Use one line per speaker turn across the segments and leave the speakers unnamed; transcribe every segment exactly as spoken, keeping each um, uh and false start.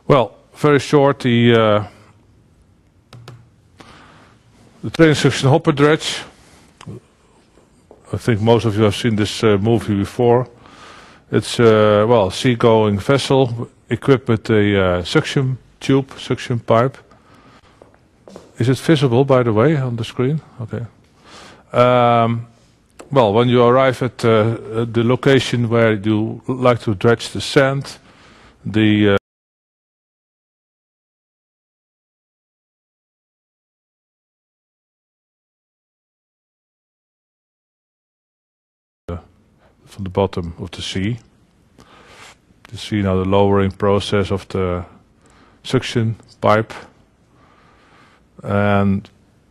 Well, very short, the, uh, the train section hopper dredge. I think most of you have seen this uh, movie before. It's a uh, well, seagoing vessel equipped with a uh, suction tube, suction pipe. Is it visible, by the way, on the screen? Okay. Um, well, when you arrive at uh, the location where you like to dredge the sand, the uh, from the bottom of the sea. You see now the lowering process of the suction pipe, and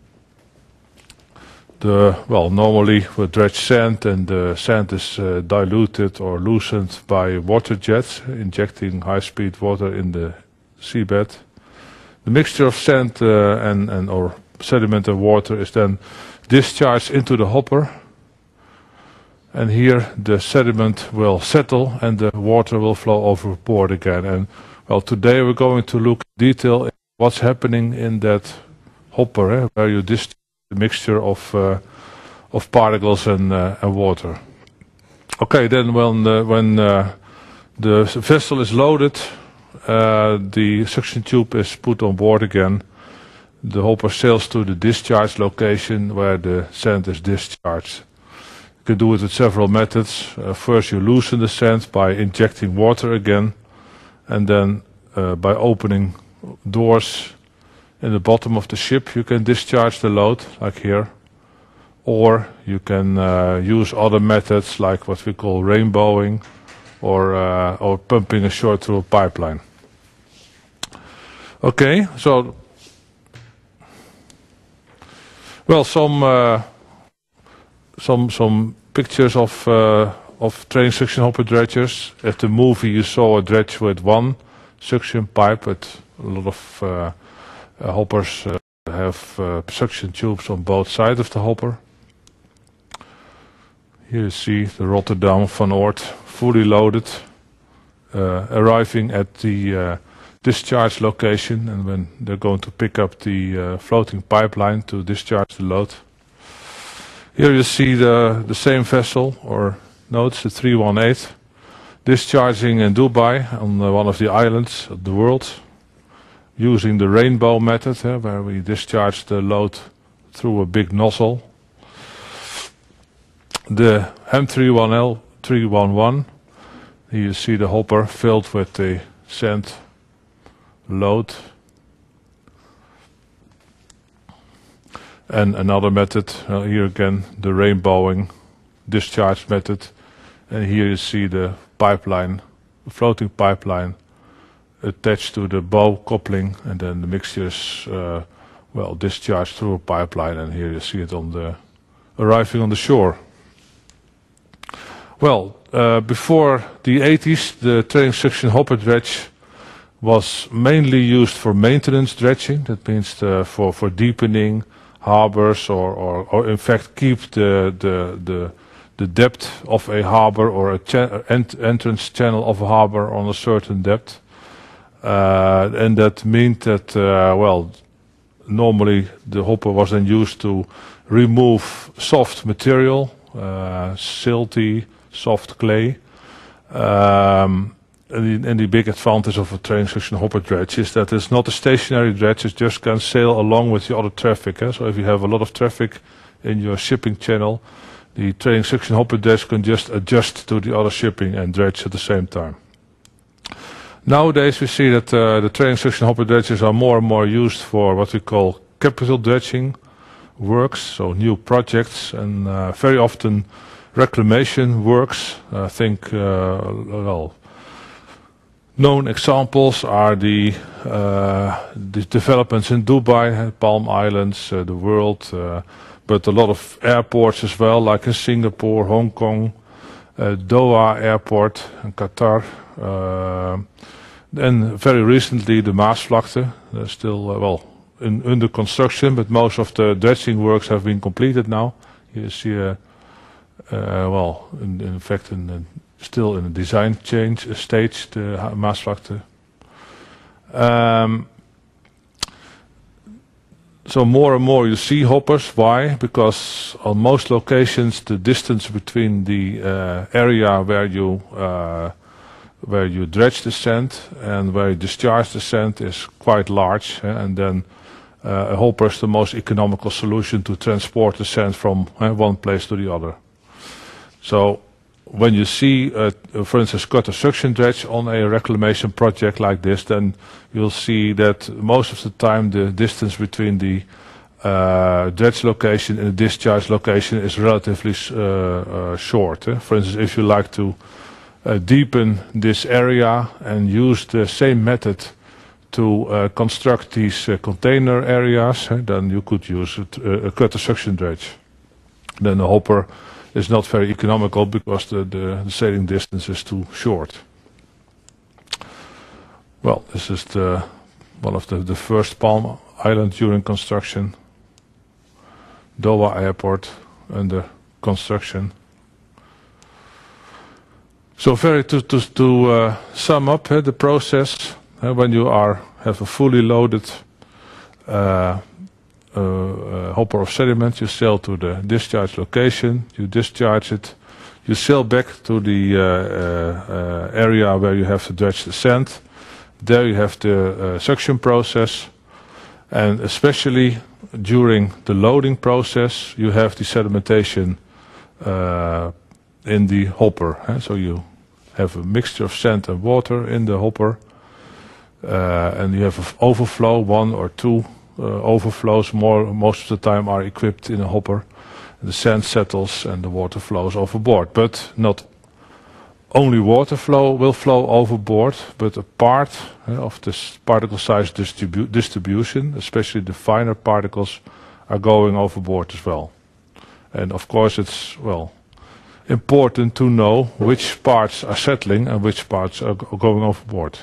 the well normally we dredge sand, and the sand is uh, diluted or loosened by water jets injecting high-speed water in the seabed. The mixture of sand uh, and and or sediment and water is then discharged into the hopper. And here the sediment will settle and the water will flow overboard again. And well, today we're going to look in detail at what's happening in that hopper, eh, where you discharge the mixture of uh, of particles and uh, and water. Okay, then when uh, when uh, the vessel is loaded, uh, the suction tube is put on board again. The hopper sails to the discharge location where the sand is discharged. You can do it with several methods. Uh, first you loosen the sand by injecting water again, and then uh, by opening doors in the bottom of the ship you can discharge the load, like here. Or you can uh, use other methods like what we call rainbowing, or, uh, or pumping ashore through a pipeline. Okay, so well, some uh, Some some pictures of uh, of train suction hopper dredgers. At the movie you saw a dredge with one suction pipe, but a lot of uh, uh, hoppers uh, have uh, suction tubes on both sides of the hopper. Here you see the Rotterdam Van Oort, fully loaded, uh, arriving at the uh, discharge location, and when they're going to pick up the uh, floating pipeline to discharge the load. Here you see the, the same vessel, or no, it's the three one eight, discharging in Dubai on uh, one of the islands of the world, using the rainbow method, uh, where we discharge the load through a big nozzle. The M three one L three one one, here you see the hopper filled with the sand load. And another method, uh, here again the rainbowing discharge method, and here you see the pipeline, the floating pipeline attached to the bow coupling, and then the mixture is uh, well discharged through a pipeline, and here you see it on the arriving on the shore. Well, uh, before the eighties, the train suction hopper dredge was mainly used for maintenance dredging. That means the, for for deepening harbors, or, or, or in fact keep the, the, the, the depth of a harbor, or a cha ent entrance channel of a harbor on a certain depth. Uh, and that meant that, uh, well, normally the hopper was then used to remove soft material, uh, silty, soft clay. Um, And the, and the big advantage of a train suction hopper dredge is that it's not a stationary dredge, it just can sail along with the other traffic. Eh? So if you have a lot of traffic in your shipping channel, the train suction hopper dredge can just adjust to the other shipping and dredge at the same time. Nowadays we see that uh, the train suction hopper dredges are more and more used for what we call capital dredging works, so new projects, and uh, very often reclamation works. I think, uh, well, known examples are the, uh, the developments in Dubai, Palm Islands, uh, the world, uh, but a lot of airports as well, like in Singapore, Hong Kong, uh, Doha Airport, and Qatar, uh, and very recently the Maasvlakte, uh, still uh, well in, under construction, but most of the dredging works have been completed now. You see, uh, uh, well, in, in fact, in, in still in a design change stage, the Maasvlakte. Um, so more and more you see hoppers. Why? Because on most locations the distance between the uh, area where you uh, where you dredge the sand and where you discharge the sand is quite large, eh, and then uh, a hopper is the most economical solution to transport the sand from eh, one place to the other. So when you see, uh, for instance, gutter suction dredge on a reclamation project like this, then you'll see that most of the time the distance between the uh, dredge location and the discharge location is relatively uh, uh, short. Eh? For instance, if you like to uh, deepen this area and use the same method to uh, construct these uh, container areas, eh, then you could use it, uh, a gutter suction dredge. Then a hopper is not very economical because the, the, the sailing distance is too short. Well, this is the, one of the, the first Palm Island during construction. Doha Airport under construction. So very to, to, to uh, sum up uh, the process, uh, when you are have a fully loaded uh, Uh, uh, hopper of sediment, you sail to the discharge location, you discharge it, you sail back to the uh, uh, uh, area where you have to dredge the sand. There you have the uh, suction process, and especially during the loading process you have the sedimentation uh, in the hopper. Eh? So you have a mixture of sand and water in the hopper, uh, and you have an overflow, one or two Uh, overflows. More most of the time are equipped in a hopper. The sand settles and the water flows overboard, but not only water flow will flow overboard, but a part uh, of this particle size distribu distribution, especially the finer particles, are going overboard as well. And of course it's, well, important to know which parts are settling and which parts are going overboard.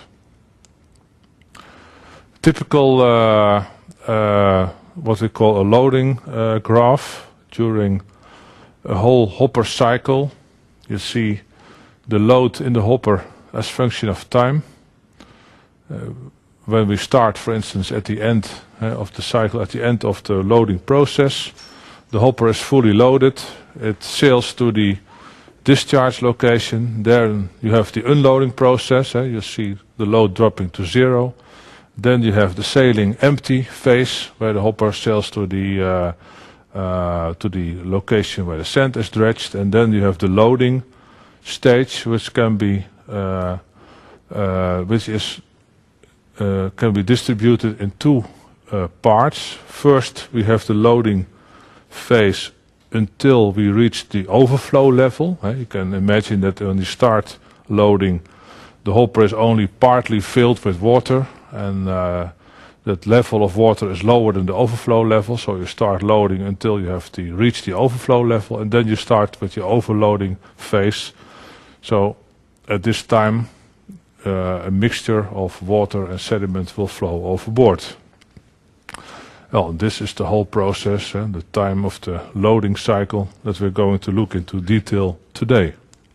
Typical uh, Uh, what we call a loading uh, graph during a whole hopper cycle. You see the load in the hopper as function of time. Uh, when we start, for instance, at the end uh, of the cycle, at the end of the loading process, the hopper is fully loaded. It sails to the discharge location. There you have the unloading process. Uh, you see the load dropping to zero. Then you have the sailing empty phase, where the hopper sails to the uh, uh, to the location where the sand is dredged, and then you have the loading stage, which can be uh, uh, which is uh, can be distributed in two uh, parts. First, we have the loading phase until we reach the overflow level. Uh, you can imagine that when you start loading, the hopper is only partly filled with water, and uh, that level of water is lower than the overflow level, so you start loading until you have to reach the overflow level, and then you start with your overloading phase. So at this time uh, a mixture of water and sediment will flow overboard. Well, this is the whole process and the time of the loading cycle that we're going to look into detail today.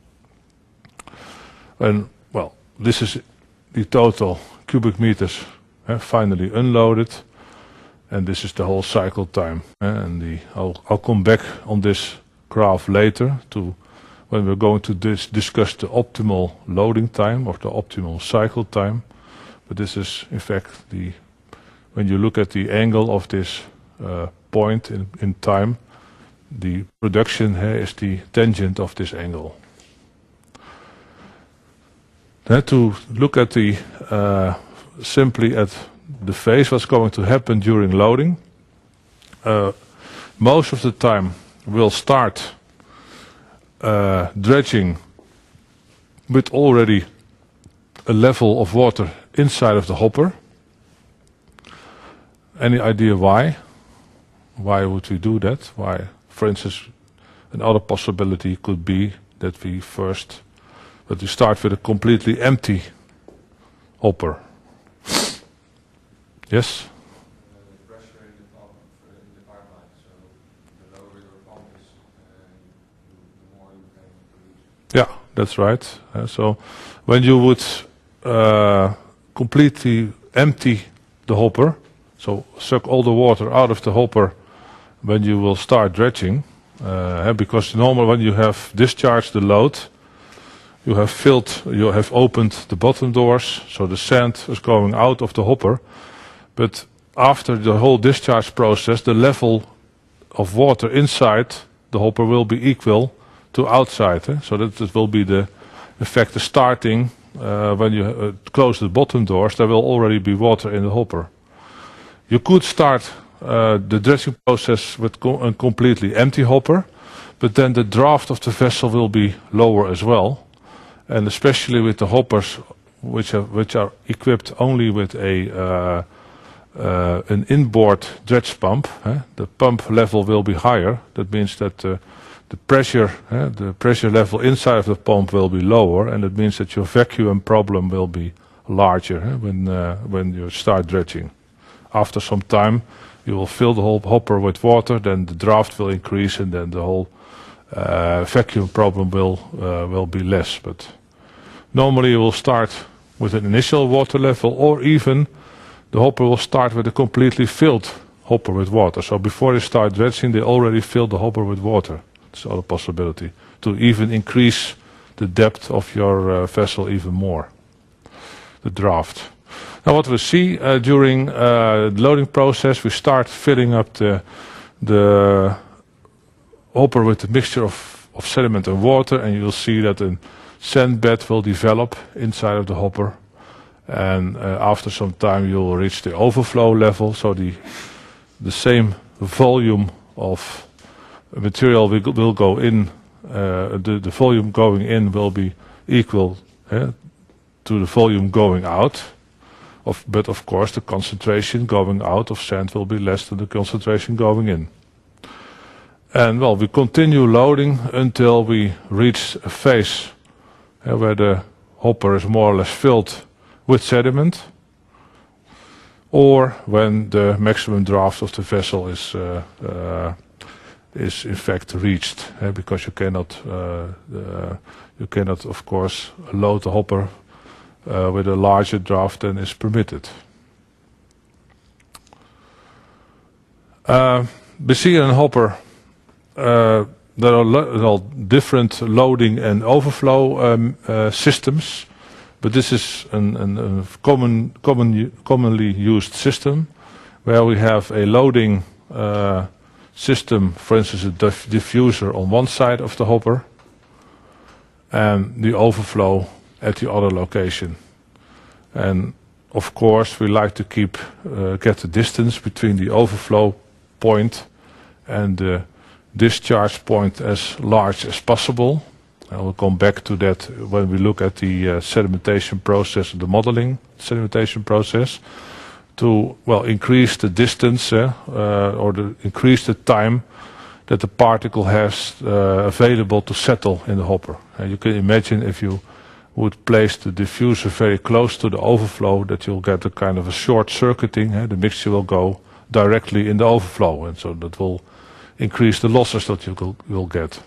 And well, this is the total cubic meters uh, finally unloaded, and this is the whole cycle time. Uh, and the, I'll, I'll come back on this graph later to when we're going to dis discuss the optimal loading time or the optimal cycle time. But this is in fact the, when you look at the angle of this uh, point in, in time, the production uh, is the tangent of this angle. Then to look at the uh, simply at the phase, what's going to happen during loading. Uh, most of the time we'll start uh, dredging with already a level of water inside of the hopper. Any idea why? Why would we do that? Why, for instance, another possibility could be that we first But we start with a completely empty hopper. Yes? Uh, the pressure in the, pump, uh, in the pipeline, so the lower your pump is, uh, the more you can produce. Yeah, that's right. Uh, so when you would uh, completely empty the hopper, so suck all the water out of the hopper when you will start dredging, uh, because normally when you have discharged the load, you have filled, you have opened the bottom doors, so the sand is going out of the hopper, but after the whole discharge process, the level of water inside the hopper will be equal to outside, eh? So that it will be the effect, the starting, uh, when you uh, close the bottom doors, there will already be water in the hopper. You could start uh, the dredging process with co a completely empty hopper, but then the draft of the vessel will be lower as well, and especially with the hoppers which are, which are equipped only with a uh, uh, an inboard dredge pump, eh? The pump level will be higher. That means that uh, the pressure, eh, the pressure level inside of the pump will be lower, and it means that your vacuum problem will be larger, eh, when uh, when you start dredging. After some time, you will fill the whole hopper with water, then the draft will increase, and then the whole uh, vacuum problem will uh, will be less. But normally, you will start with an initial water level, or even the hopper will start with a completely filled hopper with water. So before they start dredging, they already filled the hopper with water. It's another possibility to even increase the depth of your uh, vessel even more, the draft. Now what we see uh, during uh, the loading process, we start filling up the, the hopper with a mixture of, of sediment and water, and you'll see that a sand bed will develop inside of the hopper. And uh, after some time you will reach the overflow level, so the, the same volume of material will, will go in, uh, the, the volume going in will be equal uh, to the volume going out. Of, but of course the concentration going out of sand will be less than the concentration going in. And well, we continue loading until we reach a phase uh, where the hopper is more or less filled with sediment, or when the maximum draft of the vessel is uh, uh, is in fact reached, uh, because you cannot uh, uh, you cannot of course load the hopper uh, with a larger draft than is permitted. Uh, we see in a hopper uh, there are lo different loading and overflow um, uh, systems. But this is an, an, a common, common, commonly used system, where we have a loading uh, system, for instance a diff diffuser on one side of the hopper, and the overflow at the other location. And of course we like to keep, uh, get the distance between the overflow point and the discharge point as large as possible. I will come back to that when we look at the uh, sedimentation process, the modeling sedimentation process, to well increase the distance uh, uh, or the, increase the time that the particle has uh, available to settle in the hopper. And you can imagine if you would place the diffuser very close to the overflow, that you'll get a kind of a short circuiting. Uh, the mixture will go directly in the overflow, and so that will increase the losses that you will, will get.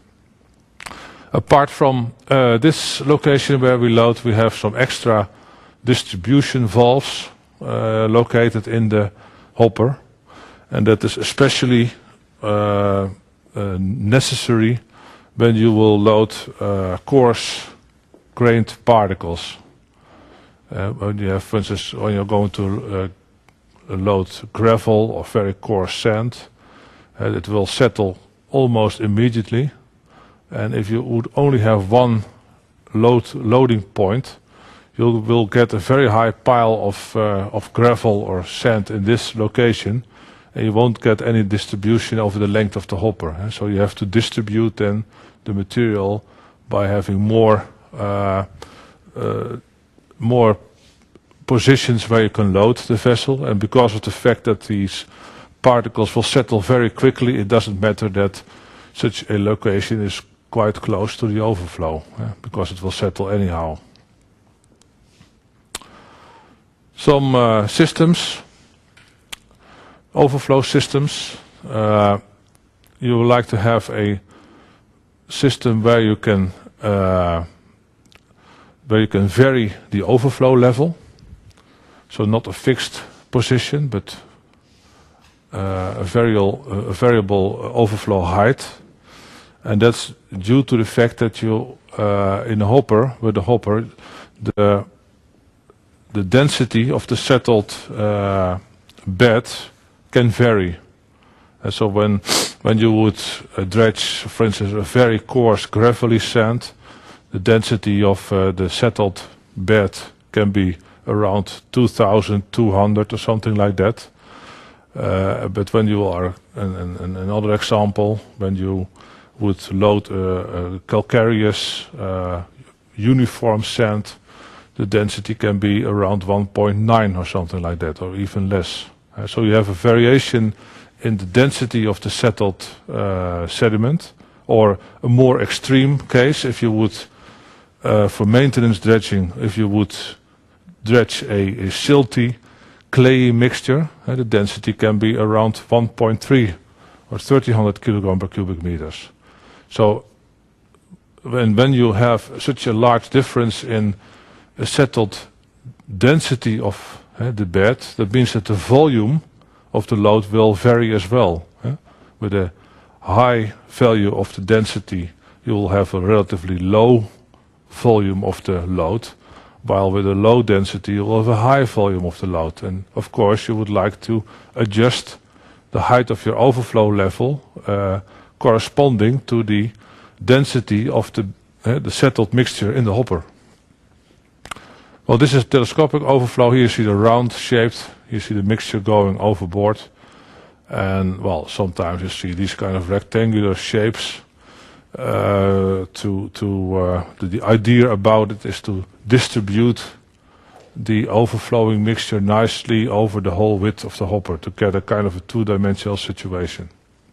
Apart from uh, this location where we load, we have some extra distribution valves uh, located in the hopper, and that is especially uh, uh, necessary when you will load uh, coarse grained particles. Uh, when you have, for instance, when you're going to uh, load gravel or very coarse sand, uh, it will settle almost immediately. And if you would only have one load loading point, you will get a very high pile of uh, of gravel or sand in this location, and you won't get any distribution over the length of the hopper. Eh? So you have to distribute then the material by having more uh, uh, more positions where you can load the vessel. And because of the fact that these particles will settle very quickly, it doesn't matter that such a location is quite close to the overflow, eh, because it will settle anyhow. Some uh, systems, overflow systems, uh, you would like to have a system where you can uh, where you can vary the overflow level. So not a fixed position, but uh, a, variable, a variable overflow height. And that's due to the fact that you, uh, in a hopper, with a hopper, the, the density of the settled uh, bed can vary. And so when, when you would uh, dredge, for instance, a very coarse gravelly sand, the density of uh, the settled bed can be around two thousand two hundred or something like that. Uh, but when you are, an, an, another example, when you would load a, a calcareous uh, uniform sand, the density can be around one point nine or something like that, or even less. Uh, so you have a variation in the density of the settled uh, sediment, or a more extreme case, if you would, uh, for maintenance dredging, if you would dredge a, a silty, clayey mixture, uh, the density can be around one point three or thirteen hundred kilogram per cubic meters. So when, when you have such a large difference in a settled density of uh, the bed, that means that the volume of the load will vary as well. Uh, with a high value of the density, you will have a relatively low volume of the load, while with a low density you will have a high volume of the load. And of course you would like to adjust the height of your overflow level uh, corresponding to the density of the, uh, the settled mixture in the hopper. Well, this is telescopic overflow. Here you see the round shaped, you see the mixture going overboard. And well, sometimes you see these kind of rectangular shapes. Uh, to to uh, the, the idea about it is to distribute the overflowing mixture nicely over the whole width of the hopper to get a kind of a two-dimensional situation.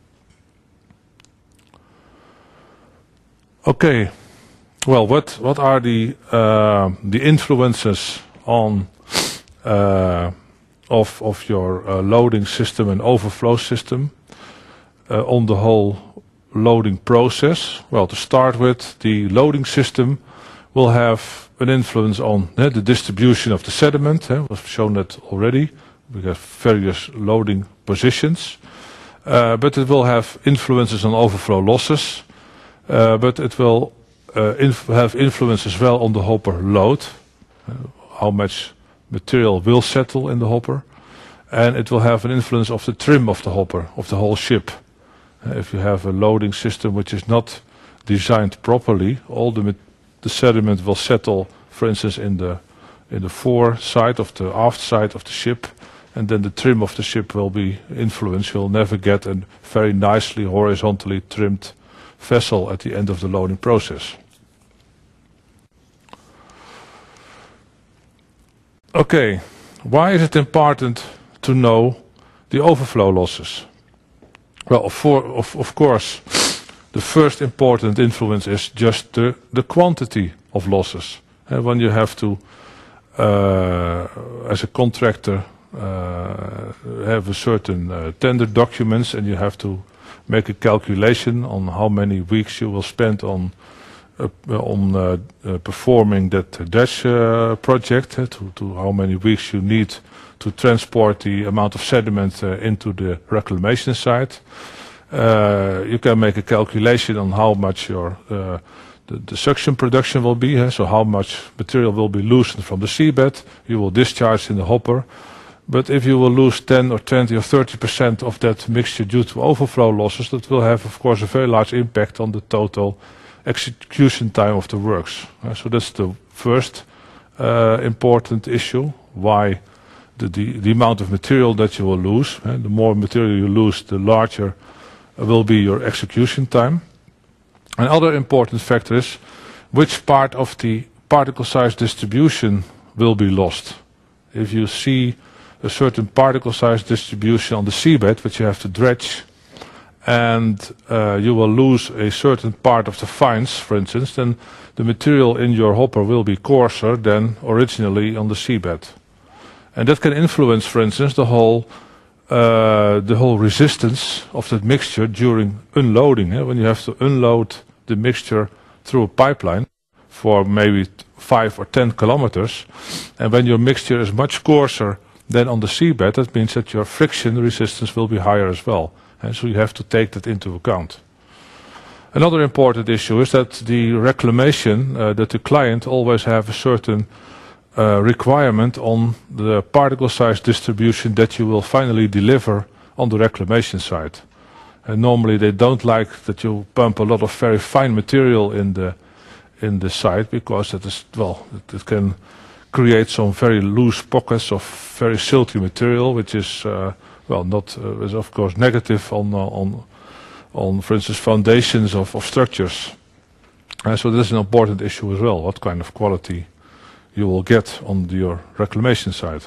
Okay, well, what what are the uh, the influences on uh, of of your uh, loading system and overflow system uh, on the whole loading process? Well, to start with, the loading system will have an influence on uh, the distribution of the sediment. Uh, we've shown that already. We have various loading positions, uh, but it will have influences on overflow losses. Uh, but it will uh, inf have influence as well on the hopper load, uh, how much material will settle in the hopper, and it will have an influence of the trim of the hopper, of the whole ship. Uh, if you have a loading system which is not designed properly, all the, the sediment will settle, for instance, in the in the fore side of the aft side of the ship, and then the trim of the ship will be influenced. You'll never get a very nicely horizontally trimmed vessel at the end of the loading process. Okay, why is it important to know the overflow losses? Well, for, of, of course, the first important influence is just the, the quantity of losses. And when you have to, uh, as a contractor, uh, have a certain uh, tender documents, and you have to make a calculation on how many weeks you will spend on uh, on uh, uh, performing that dredge uh, project, uh, to, to how many weeks you need to transport the amount of sediment uh, into the reclamation site. Uh, you can make a calculation on how much your uh, the, the suction production will be, uh, so how much material will be loosened from the seabed, you will discharge in the hopper. But if you will lose ten or twenty or thirty percent of that mixture due to overflow losses, that will have, of course, a very large impact on the total execution time of the works. Uh, so that's the first uh, important issue, why the, the, the amount of material that you will lose. Uh, the more material you lose, the larger will be your execution time. Another important factor is which part of the particle size distribution will be lost. If you see a certain particle size distribution on the seabed, which you have to dredge, and uh, you will lose a certain part of the fines, for instance, then the material in your hopper will be coarser than originally on the seabed. And that can influence, for instance, the whole uh, the whole resistance of that mixture during unloading. Eh? When you have to unload the mixture through a pipeline, for maybe five or ten kilometers. And when your mixture is much coarser than on the seabed, that means that your friction resistance will be higher as well. And so you have to take that into account. Another important issue is that the reclamation, uh, that the client always have a certain uh, requirement on the particle size distribution that you will finally deliver on the reclamation side. And normally they don't like that you pump a lot of very fine material in the in the site, because it is, well, it, it can create some very loose pockets of very silty material, which is uh, well not uh, is of course negative on uh, on on for instance foundations of, of structures. Uh, so this is an important issue as well, what kind of quality you will get on the, your reclamation side.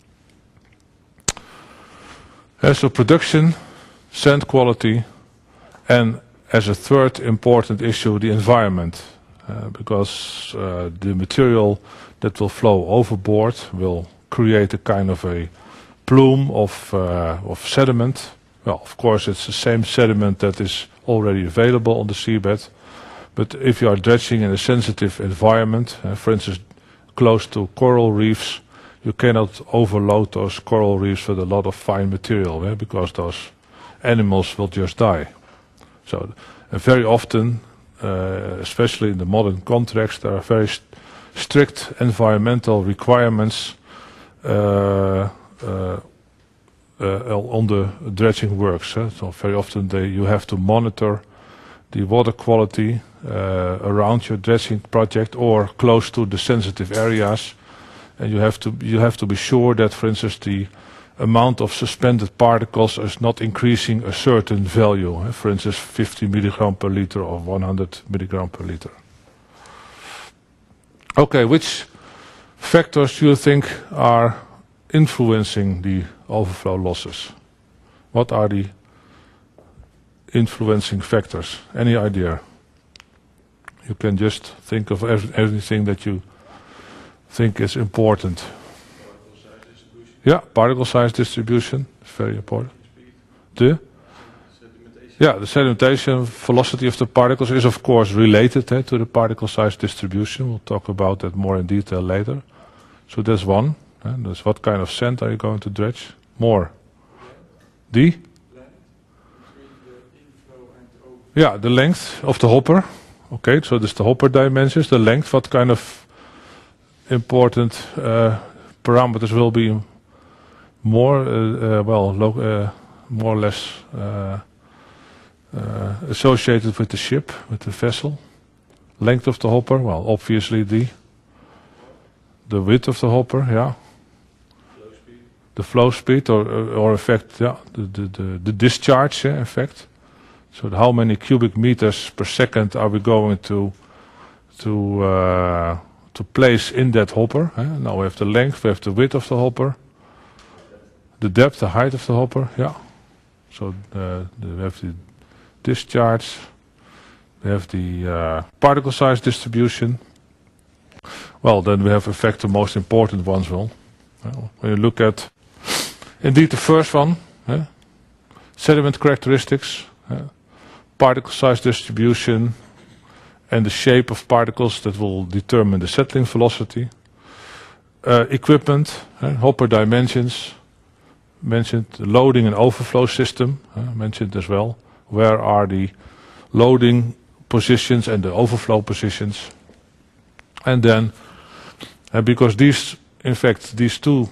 Uh, so production, sand quality, and as a third important issue, the environment. Uh, because uh, the material that will flow overboard will create a kind of a plume of, uh, of sediment. Well, of course, it's the same sediment that is already available on the seabed. But if you are dredging in a sensitive environment, uh, for instance, close to coral reefs, you cannot overload those coral reefs with a lot of fine material, eh, because those animals will just die. So, uh, very often, Uh, especially in the modern contracts, there are very st strict environmental requirements uh, uh, uh, on the dredging works. Eh? So very often they, you have to monitor the water quality uh, around your dredging project or close to the sensitive areas, and you have to you have to be sure that, for instance, the amount of suspended particles is not increasing a certain value, for instance fifty milligram per liter or one hundred milligram per liter. Okay, which factors do you think are influencing the overflow losses? What are the influencing factors? Any idea? You can just think of everything that you think is important. Yeah, particle size distribution is very important. The yeah, the sedimentation velocity of the particles is of course related eh, to the particle size distribution. We'll talk about that more in detail later. So that's one. Eh, that's what kind of sand are you going to dredge? More. The? Yeah, the length of the hopper. Okay, so this is the hopper dimensions. The length, what kind of important uh, parameters will be more, uh, uh, well, lo uh, more or less uh, uh, associated with the ship, with the vessel. Length of the hopper, well, obviously the the width of the hopper, yeah. Flow speed. The flow speed, or or in fact, yeah, the the the, the discharge, yeah, in fact. So how many cubic meters per second are we going to to uh, to place in that hopper? Eh? Now we have the length, we have the width of the hopper. The depth, the height of the hopper, yeah. So uh, we have the discharge, we have the uh, particle size distribution. Well, then we have in fact the most important ones. Well, well when you look at, indeed, the first one, eh? sediment characteristics, eh? particle size distribution, and the shape of particles that will determine the settling velocity. Uh, equipment, eh? hopper dimensions. Mentioned the loading and overflow system, uh, mentioned as well. Where are the loading positions and the overflow positions? And then, uh, because these, in fact, these two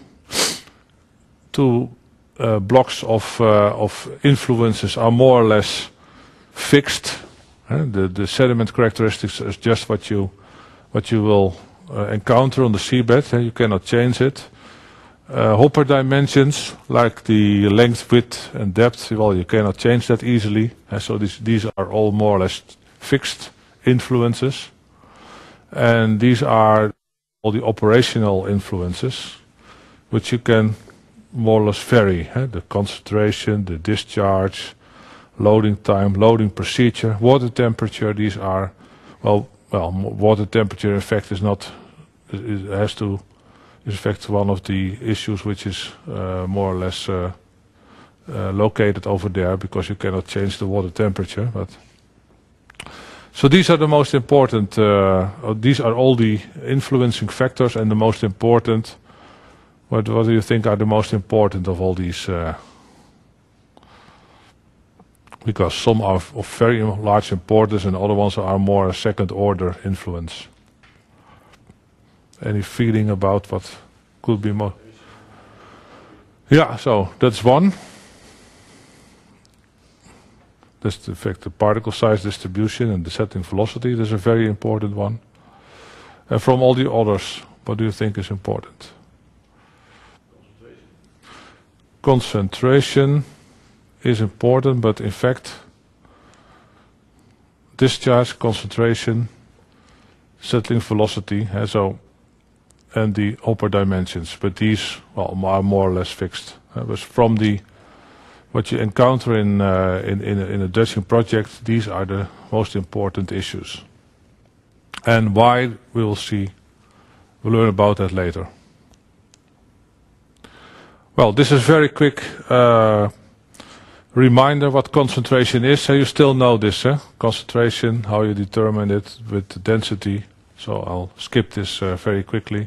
two uh, blocks of uh, of influences are more or less fixed. Uh, the the sediment characteristics is just what you what you will uh, encounter on the seabed. Uh, you cannot change it. Uh, hopper dimensions, like the length, width and depth, well, you cannot change that easily. Uh, so these, these are all more or less fixed influences. And these are all the operational influences, which you can more or less vary. Uh, the concentration, the discharge, loading time, loading procedure, water temperature. These are, well, well, water temperature in fact is not, it has to, is in fact one of the issues which is uh, more or less uh, uh, located over there, because you cannot change the water temperature. But So these are the most important, uh, these are all the influencing factors and the most important. What, what do you think are the most important of all these? Uh, because some are of very large importance and other ones are more a second order influence. Any feeling about what could be more? Yeah, so that's one. That's the fact the particle size distribution and the setting velocity. That's a very important one. And from all the others, what do you think is important? Concentration is important, but in fact, discharge, concentration, settling velocity, uh, so and the upper dimensions. But these, well, are more or less fixed. Uh, but from the what you encounter in uh, in in a, in a dredging project, these are the most important issues. And why, we will see. We'll learn about that later. Well, this is very quick uh, reminder what concentration is. So you still know this, eh? Concentration, how you determine it with the density. So I'll skip this uh, very quickly.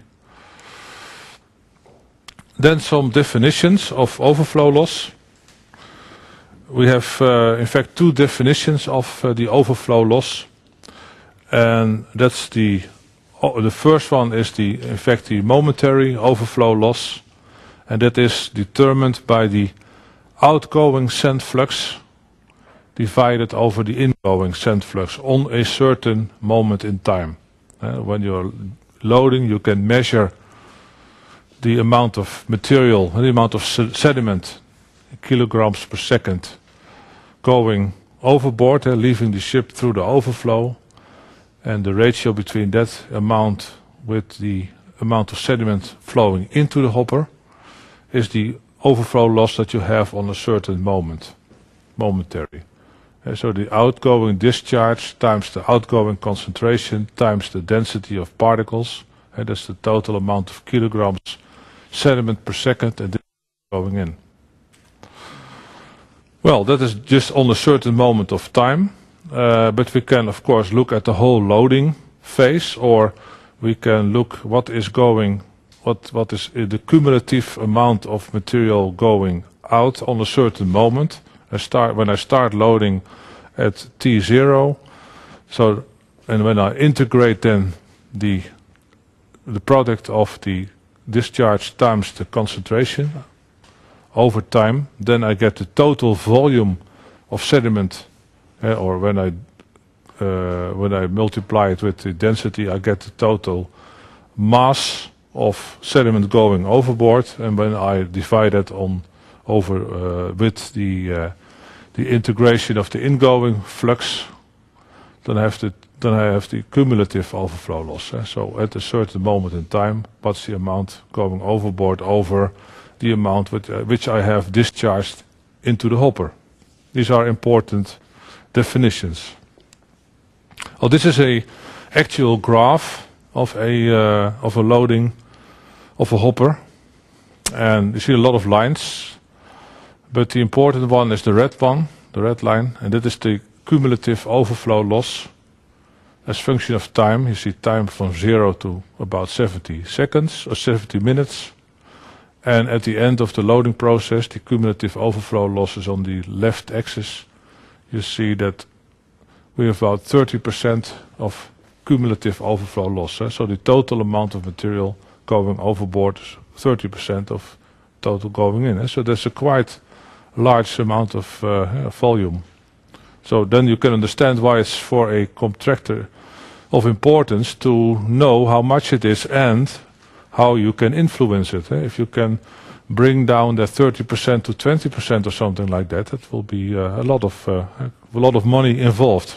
Then some definitions of overflow loss. We have, uh, in fact, two definitions of uh, the overflow loss, and that's the oh, the first one is the, in fact, the momentary overflow loss, and that is determined by the outgoing send flux divided over the ingoing send flux on a certain moment in time. Uh, when you're loading, you can measure the amount of material, the amount of sediment, kilograms per second, going overboard, uh, leaving the ship through the overflow, and the ratio between that amount with the amount of sediment flowing into the hopper is the overflow loss that you have on a certain moment, momentary. Uh, so the outgoing discharge times the outgoing concentration times the density of particles, and that's the total amount of kilograms sediment per second and going in. Well, that is just on a certain moment of time, uh, but we can of course look at the whole loading phase, or we can look what is going, what what is the cumulative amount of material going out on a certain moment. I start when I start loading at T zero, so and when I integrate then the the product of the discharge times the concentration over time, then I get the total volume of sediment, uh, or when I uh, when I multiply it with the density, I get the total mass of sediment going overboard, and when I divide it on over uh, with the uh, the integration of the ingoing flux, then I have the then I have the cumulative overflow loss. Eh? So at a certain moment in time, what's the amount going overboard over the amount with, uh, which I have discharged into the hopper. These are important definitions. Oh, this is a actual graph of a uh, of a loading of a hopper, and you see a lot of lines, but the important one is the red one, the red line, and that is the cumulative overflow loss as function of time. You see time from zero to about seventy seconds or seventy minutes. And at the end of the loading process, the cumulative overflow loss is on the left axis. You see that we have about thirty percent of cumulative overflow loss. Eh? So the total amount of material going overboard is thirty percent of total going in. Eh? So that's a quite large amount of uh, volume. So then you can understand why it's for a contractor of importance to know how much it is and how you can influence it. Eh? If you can bring down that thirty percent to twenty percent or something like that, it will be uh, a lot of uh, a lot of money involved.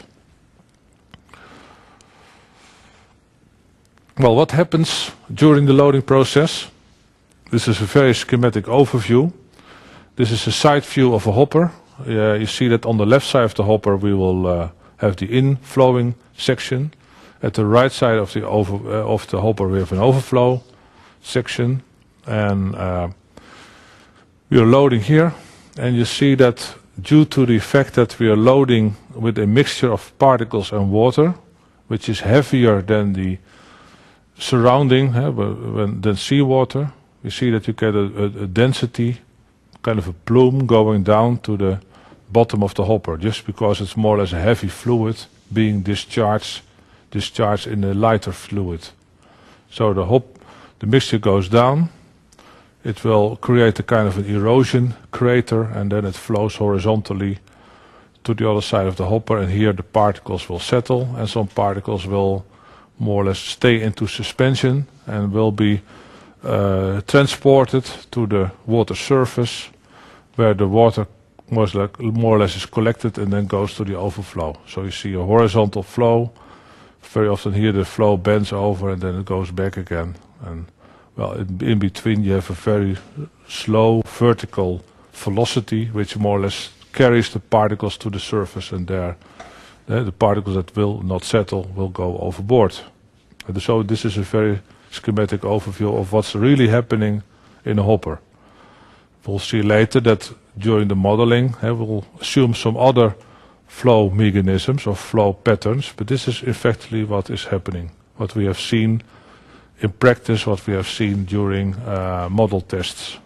Well, what happens during the loading process? This is a very schematic overview. This is a side view of a hopper. Uh, you see that on the left side of the hopper we will uh, have the inflowing section. At the right side of the over uh, of the hopper we have an overflow section, and uh, we are loading here, and you see that due to the fact that we are loading with a mixture of particles and water, which is heavier than the surrounding, uh, when, than seawater, we see that you get a, a, a density, kind of a plume going down to the bottom of the hopper, just because it's more or less a heavy fluid being discharged, discharged in a lighter fluid. So the hop, the mixture goes down. It will create a kind of an erosion crater, and then it flows horizontally to the other side of the hopper, and here the particles will settle, and some particles will more or less stay into suspension and will be uh, transported to the water surface, where the water more or, less, more or less is collected and then goes to the overflow. So you see a horizontal flow. Very often here the flow bends over and then it goes back again. And well, in, in between you have a very slow vertical velocity, which more or less carries the particles to the surface, and there uh, the particles that will not settle will go overboard. And so this is a very schematic overview of what's really happening in a hopper. We'll see later that during the modeling uh, we'll assume some other flow mechanisms or flow patterns, but this is effectively what is happening, what we have seen in practice, what we have seen during uh, model tests.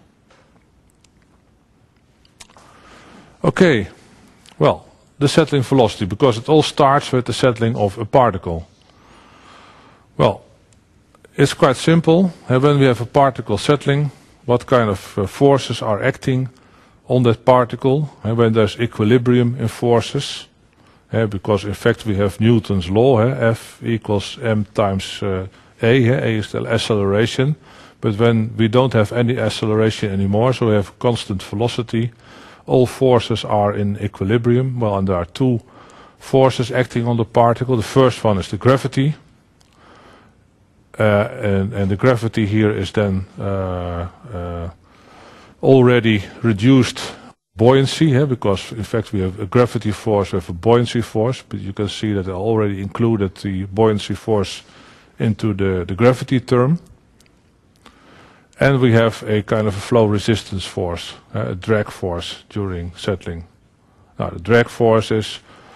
Okay, well, the settling velocity, because it all starts with the settling of a particle. Well, it's quite simple. When we have a particle settling, what kind of uh, forces are acting on that particle, and when there's equilibrium in forces, uh, because in fact we have Newton's law, uh, F equals m times uh, a, uh, a is the acceleration, but when we don't have any acceleration anymore, so we have constant velocity, all forces are in equilibrium. Well, and there are two forces acting on the particle. The first one is the gravity, uh, and, and the gravity here is then uh, uh, already reduced buoyancy, eh, because in fact we have a gravity force, we have a buoyancy force, but you can see that I already included the buoyancy force into the, the gravity term. And we have a kind of a flow resistance force, uh, a drag force during settling. Now the drag force is,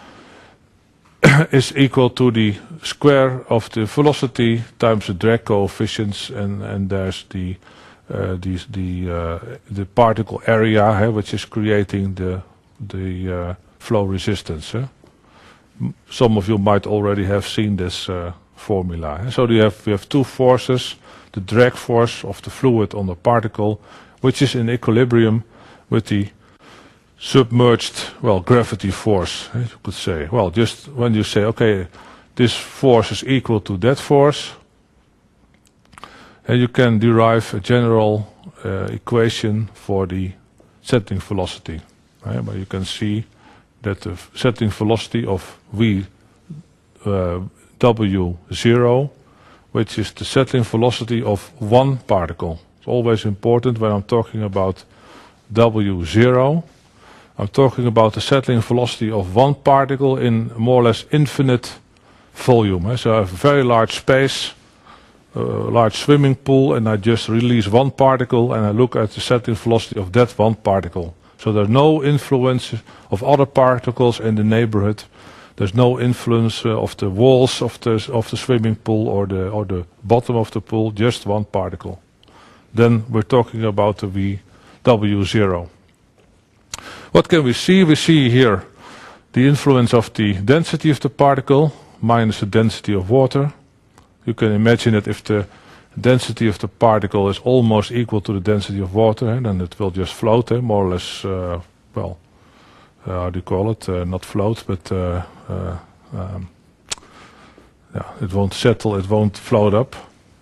is equal to the square of the velocity times the drag coefficients, and, and there's the Uh, the the, uh, the particle area, uh, which is creating the the uh, flow resistance. Uh. Some of you might already have seen this uh, formula. Uh. So we have we have two forces: the drag force of the fluid on the particle, which is in equilibrium with the submerged, well, gravity force. Uh, you could say. Well, just when you say, okay, this force is equal to that force, and you can derive a general uh, equation for the settling velocity. Right? But you can see that the settling velocity of V uh, W zero, which is the settling velocity of one particle. It's always important when I'm talking about W zero. I'm talking about the settling velocity of one particle in more or less infinite volume. Eh? So I have a very large space, a large swimming pool, and I just release one particle and I look at the settling velocity of that one particle. So there's no influence of other particles in the neighborhood. There's no influence uh, of the walls of the of the swimming pool or the or the bottom of the pool, just one particle. Then we're talking about the V W zero. What can we see? We see here the influence of the density of the particle minus the density of water. You can imagine that if the density of the particle is almost equal to the density of water, eh, then it will just float, eh, more or less, uh, well, uh, how do you call it? Uh, not float, but uh, uh, um, yeah, it won't settle, it won't float up.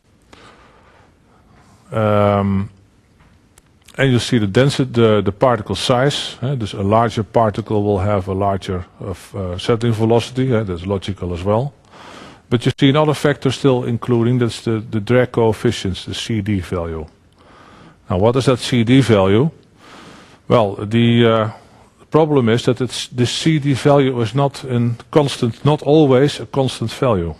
Um, and you see the density, the, the particle size. Eh, this, a larger particle will have a larger of, uh, settling velocity. Eh, that's logical as well. But you see another factor still including, that's the, the drag coefficients, the C D value. Now what is that C D value? Well, the uh, problem is that it's, this C D value is not a constant, not always a constant value.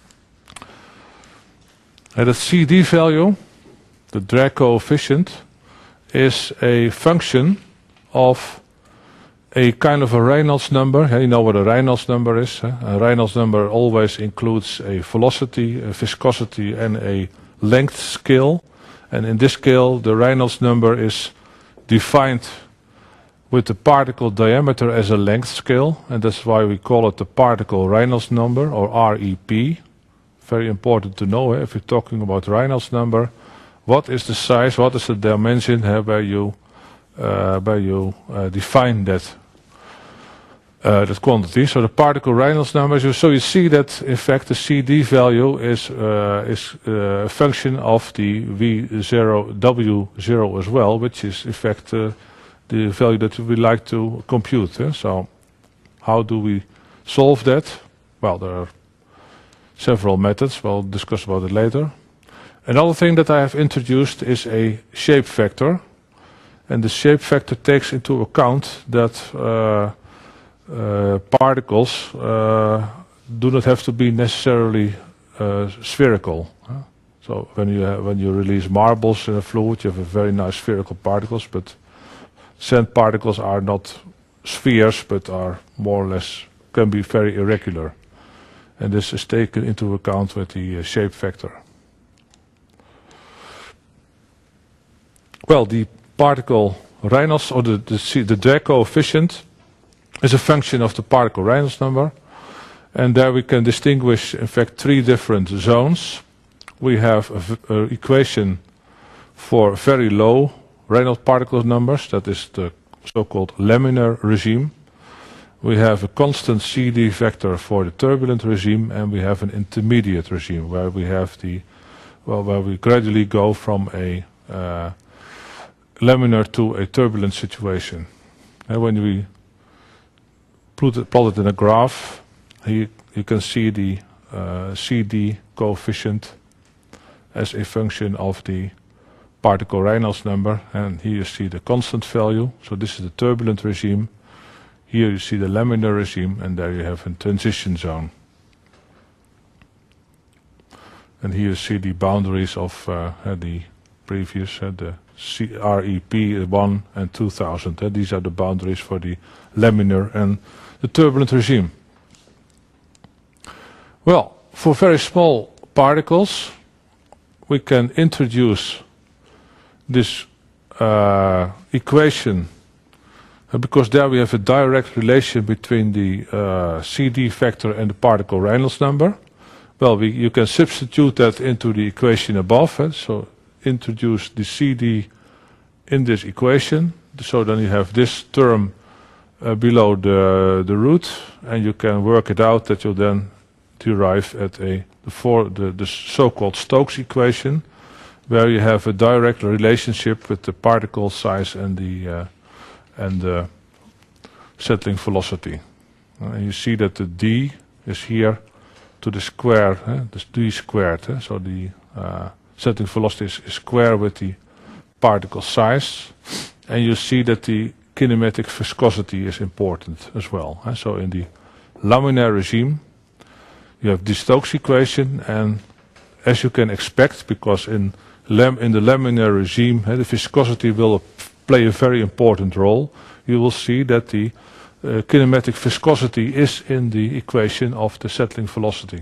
And that C D value, the drag coefficient, is a function of a kind of a Reynolds number. You know what a Reynolds number is. Huh? A Reynolds number always includes a velocity, a viscosity, and a length scale. And in this scale, the Reynolds number is defined with the particle diameter as a length scale, and that's why we call it the particle Reynolds number, or R E P. Very important to know, eh, if you're talking about Reynolds number, what is the size, what is the dimension eh, where you uh, where you uh, define that uh, that quantity. So the particle Reynolds number. So you see that in fact the C D value is uh, is uh, a function of the V zero W zero as well, which is in fact uh, the value that we like to compute. Eh? So how do we solve that? Well, there are several methods. We'll discuss about it later. Another thing that I have introduced is a shape factor. And the shape factor takes into account that uh, uh, particles uh, do not have to be necessarily uh, spherical. Huh? So when you, have, when you release marbles in a fluid, you have a very nice spherical particles, but sand particles are not spheres, but are more or less, can be very irregular. And this is taken into account with the uh, shape factor. Well, the particle Reynolds, or the, the, the drag coefficient, is a function of the particle Reynolds number. And there we can distinguish, in fact, three different zones. We have an equation for very low Reynolds particle numbers, that is the so-called laminar regime. We have a constant C D vector for the turbulent regime, and we have an intermediate regime where we have the, well, where we gradually go from a uh, laminar to a turbulent situation. And when we put it, plot it in a graph, here you can see the uh, C D coefficient as a function of the particle Reynolds number, and here you see the constant value. So this is the turbulent regime. Here you see the laminar regime, and there you have a transition zone. And here you see the boundaries of uh, uh, the previous, uh, the C R E P one and two thousand. Uh, these are the boundaries for the laminar and the turbulent regime. Well, for very small particles, we can introduce this uh, equation, uh, because there we have a direct relation between the uh, C D factor and the particle Reynolds number. Well, we, you can substitute that into the equation above. Eh? So introduce the C D in this equation. So then you have this term uh, below the, the root, and you can work it out that you then derive at a the, for, the, the so-called Stokes equation, where you have a direct relationship with the particle size and the uh, and the settling velocity. Uh, and you see that the d is here to the square, eh, the d squared. Eh, so the uh, settling velocity is, is square with the particle size, and you see that the kinematic viscosity is important as well. Eh. So in the laminar regime, you have the Stokes equation, and as you can expect, because in Lam in the laminar regime, uh, the viscosity will play a very important role. You will see that the uh, kinematic viscosity is in the equation of the settling velocity.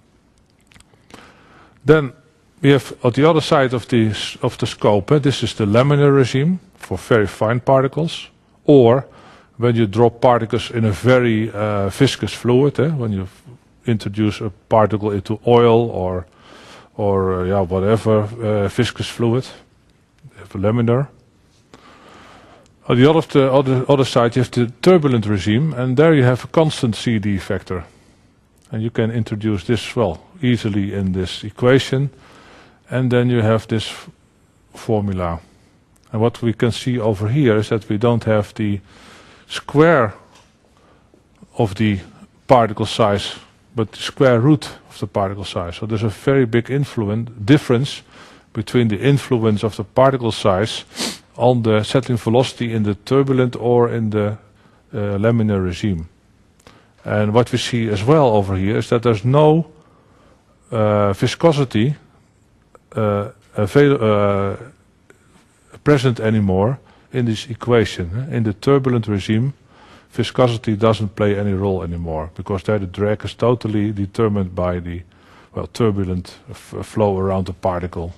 Then we have at the other side of the of the scope, uh, this is the laminar regime for very fine particles, or when you drop particles in a very uh, viscous fluid, uh, when you introduce a particle into oil or or uh, yeah, whatever uh, viscous fluid, have a laminar. On the other, the other, other side you have the turbulent regime, and there you have a constant C D factor. And you can introduce this, well, easily in this equation, and then you have this formula. And what we can see over here is that we don't have the square of the particle size, but the square root of the particle size. So there's a very big influence difference between the influence of the particle size on the settling velocity in the turbulent or in the uh, laminar regime. And what we see as well over here is that there's no uh, viscosity uh, avail uh, present anymore in this equation. In the turbulent regime, viscosity doesn't play any role anymore, because there the drag is totally determined by the, well, turbulent f flow around the particle.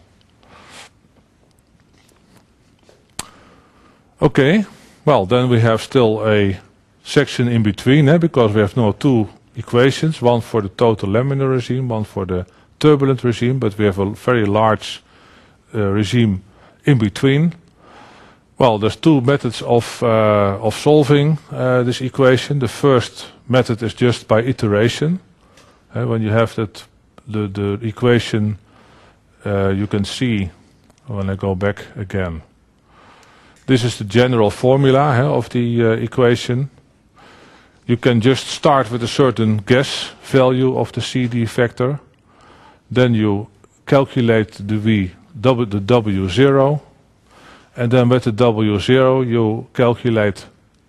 Okay, well, then we have still a section in between, eh, because we have now two equations, one for the total laminar regime, one for the turbulent regime, but we have a very large uh, regime in between. Well, there's two methods of, uh, of solving uh, this equation. The first method is just by iteration. Uh, when you have that, the, the equation, uh, you can see, when I go back again, this is the general formula uh, of the uh, equation. You can just start with a certain guess value of the C D factor. Then you calculate the V, w, the W zero. And then with the W zero you calculate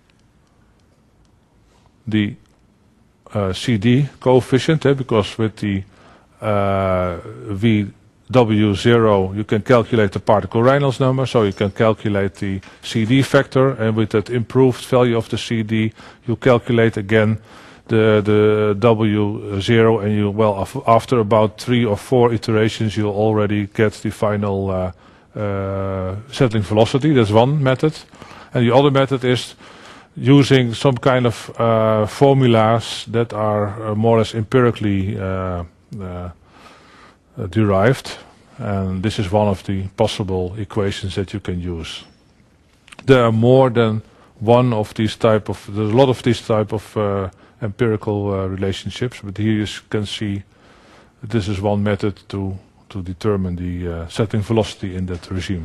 the uh, C D coefficient, eh, because with the uh, V W zero you can calculate the particle Reynolds number, so you can calculate the C D factor, and with that improved value of the C D you calculate again the, the W zero, and you, well, af after about three or four iterations you'll already get the final uh, uh, settling velocity. That's one method. And the other method is using some kind of uh, formulas that are uh, more or less empirically uh, uh, Uh, derived, and this is one of the possible equations that you can use. There are more than one of these type of, there's a lot of these type of uh, empirical uh, relationships, but here you can see this is one method to, to determine the uh, settling velocity in that regime.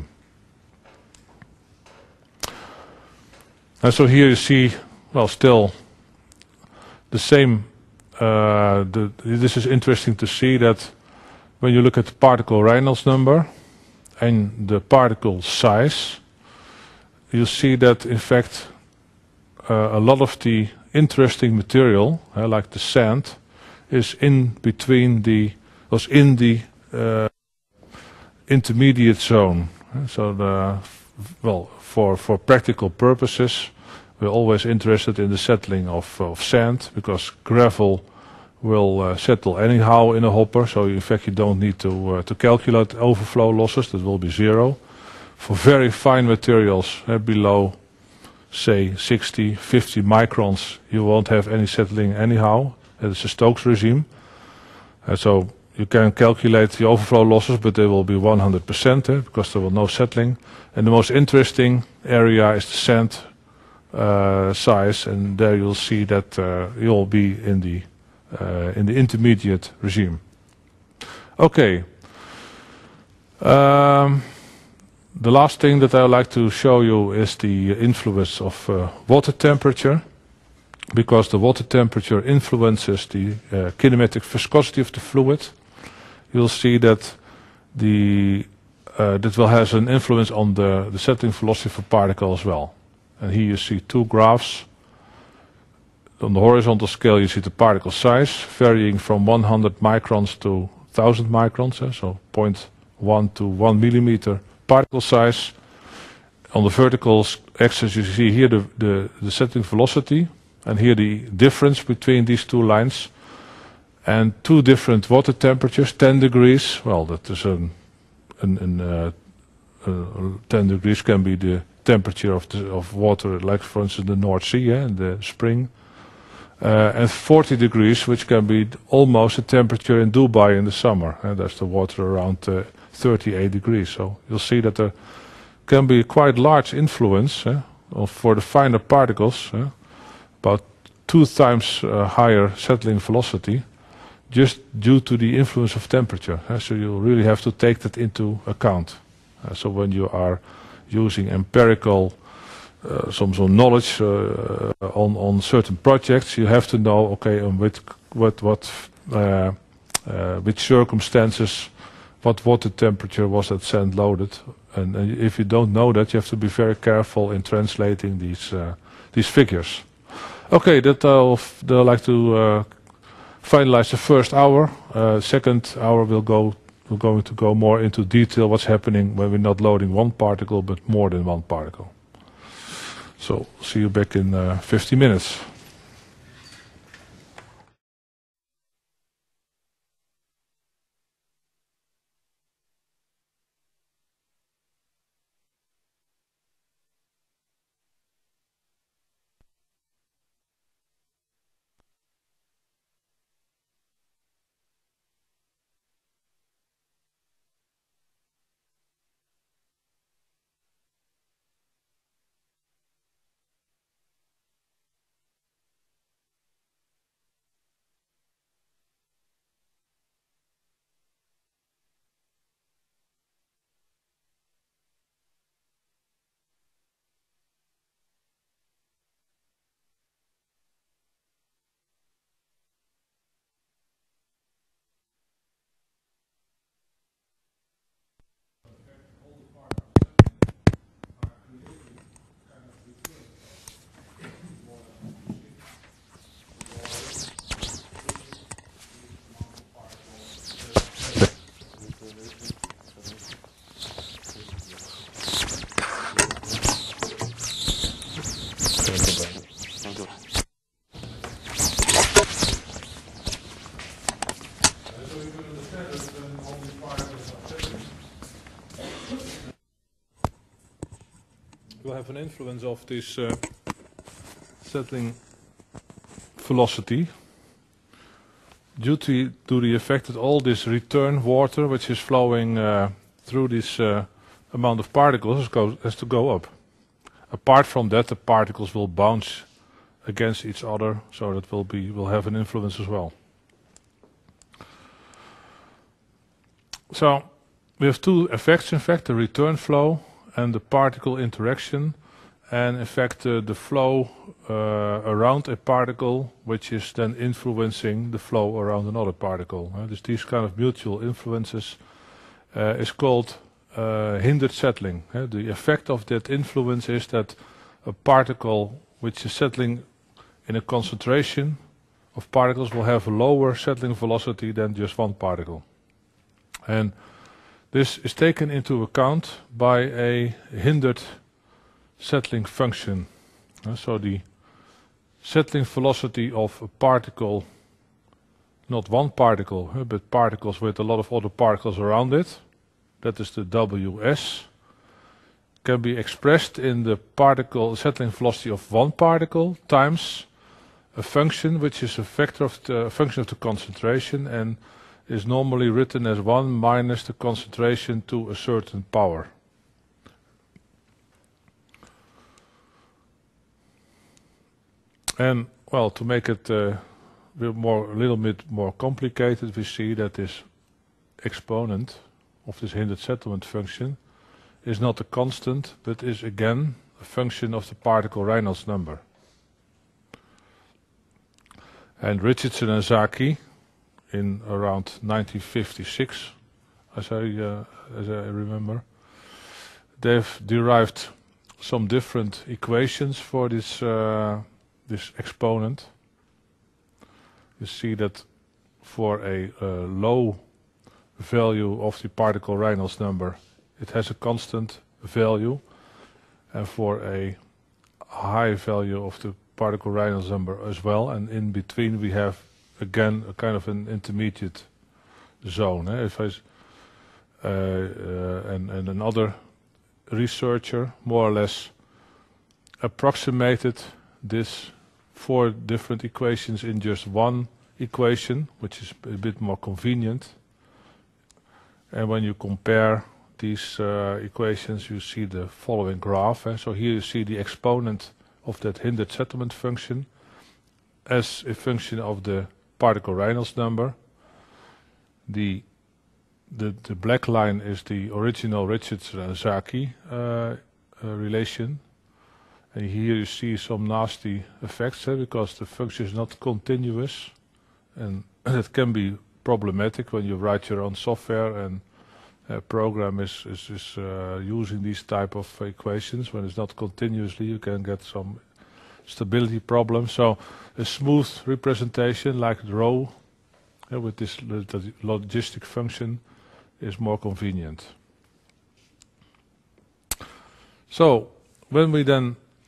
And so here you see, well, still the same, uh, the, this is interesting to see that when you look at the particle Reynolds number and the particle size, you see that in fact uh, a lot of the interesting material, uh, like the sand, is in between the, was in the uh, intermediate zone. So the, well, for, for practical purposes, we're always interested in the settling of, of sand, because gravel will uh, settle anyhow in a hopper, so in fact you don't need to uh, to calculate overflow losses. That will be zero. For very fine materials uh, below, say sixty, fifty microns, you won't have any settling anyhow. It's a Stokes regime, uh, so you can calculate the overflow losses, but they will be one hundred percent eh, because there will be no settling. And the most interesting area is the sand uh, size, and there you'll see that uh, you'll be in the Uh, in the intermediate regime. Okay. Um, the last thing that I would like to show you is the influence of uh, water temperature, because the water temperature influences the uh, kinematic viscosity of the fluid. You'll see that the uh, that will have an influence on the, the settling velocity of a particle as well. And here you see two graphs. On the horizontal scale you see the particle size varying from one hundred microns to one thousand microns, eh, so zero point one to one millimeter particle size. On the vertical axis you see here the, the, the settling velocity, and here the difference between these two lines. And two different water temperatures, ten degrees, well, that is an, an, an uh, uh, ten degrees can be the temperature of, the, of water, like for instance the North Sea eh, in the spring. Uh, and forty degrees, which can be almost the temperature in Dubai in the summer. And that's the water around uh, thirty-eight degrees. So you'll see that there can be quite large influence eh, of, for the finer particles, eh, about two times uh, higher settling velocity, just due to the influence of temperature. Eh. So you really have to take that into account. Uh, so when you are using empirical Uh, some some knowledge uh, on on certain projects, you have to know, okay, on which what what uh, uh, which circumstances, what water temperature was that sand loaded, and uh, if you don't know that, you have to be very careful in translating these uh, these figures. Okay, that I'll, I'll like to uh, finalize the first hour. Uh, second hour we'll go we're going to go more into detail what's happening when we're not loading one particle but more than one particle. So see you back in uh, fifty minutes. Will have an influence of this uh, settling velocity due to, to the effect that all this return water which is flowing uh, through this uh, amount of particles goes, has to go up. Apart from that, the particles will bounce against each other, so that will be will have an influence as well. So we have two effects, in fact, the return flow and the particle interaction, and in fact uh, the flow uh, around a particle which is then influencing the flow around another particle. Uh, this, these kind of mutual influences uh, is called uh, hindered settling. Uh, the effect of that influence is that a particle which is settling in a concentration of particles will have a lower settling velocity than just one particle. And this is taken into account by a hindered settling function. Uh, so the settling velocity of a particle, not one particle, uh, but particles with a lot of other particles around it, that is the W S, can be expressed in the particle settling velocity of one particle times a function which is a vector of the function of the concentration and is normally written as one minus the concentration to a certain power. And well, to make it uh, more, a little bit more complicated, we see that this exponent of this hindered settlement function is not a constant, but is again a function of the particle Reynolds number. And Richardson and Zaki, in around nineteen fifty-six, as I, uh, as I remember, they've derived some different equations for this, uh, this exponent. You see that for a uh, low value of the particle Reynolds number, it has a constant value, and for a high value of the particle Reynolds number as well, and in between we have again a kind of an intermediate zone. Eh? If I, uh, uh, and, and another researcher more or less approximated this four different equations in just one equation, which is a bit more convenient. And when you compare these uh, equations, you see the following graph. Eh? So here you see the exponent of that hindered settlement function as a function of the particle Reynolds number. The, the, the black line is the original Richardson and Zaki uh, uh, relation. And here you see some nasty effects eh, because the function is not continuous, and that can be problematic when you write your own software and a program is, is, is uh, using these type of equations. When it's not continuously, you can get some stability problems. So a smooth representation like the row uh, with this the logistic function is more convenient. So when we then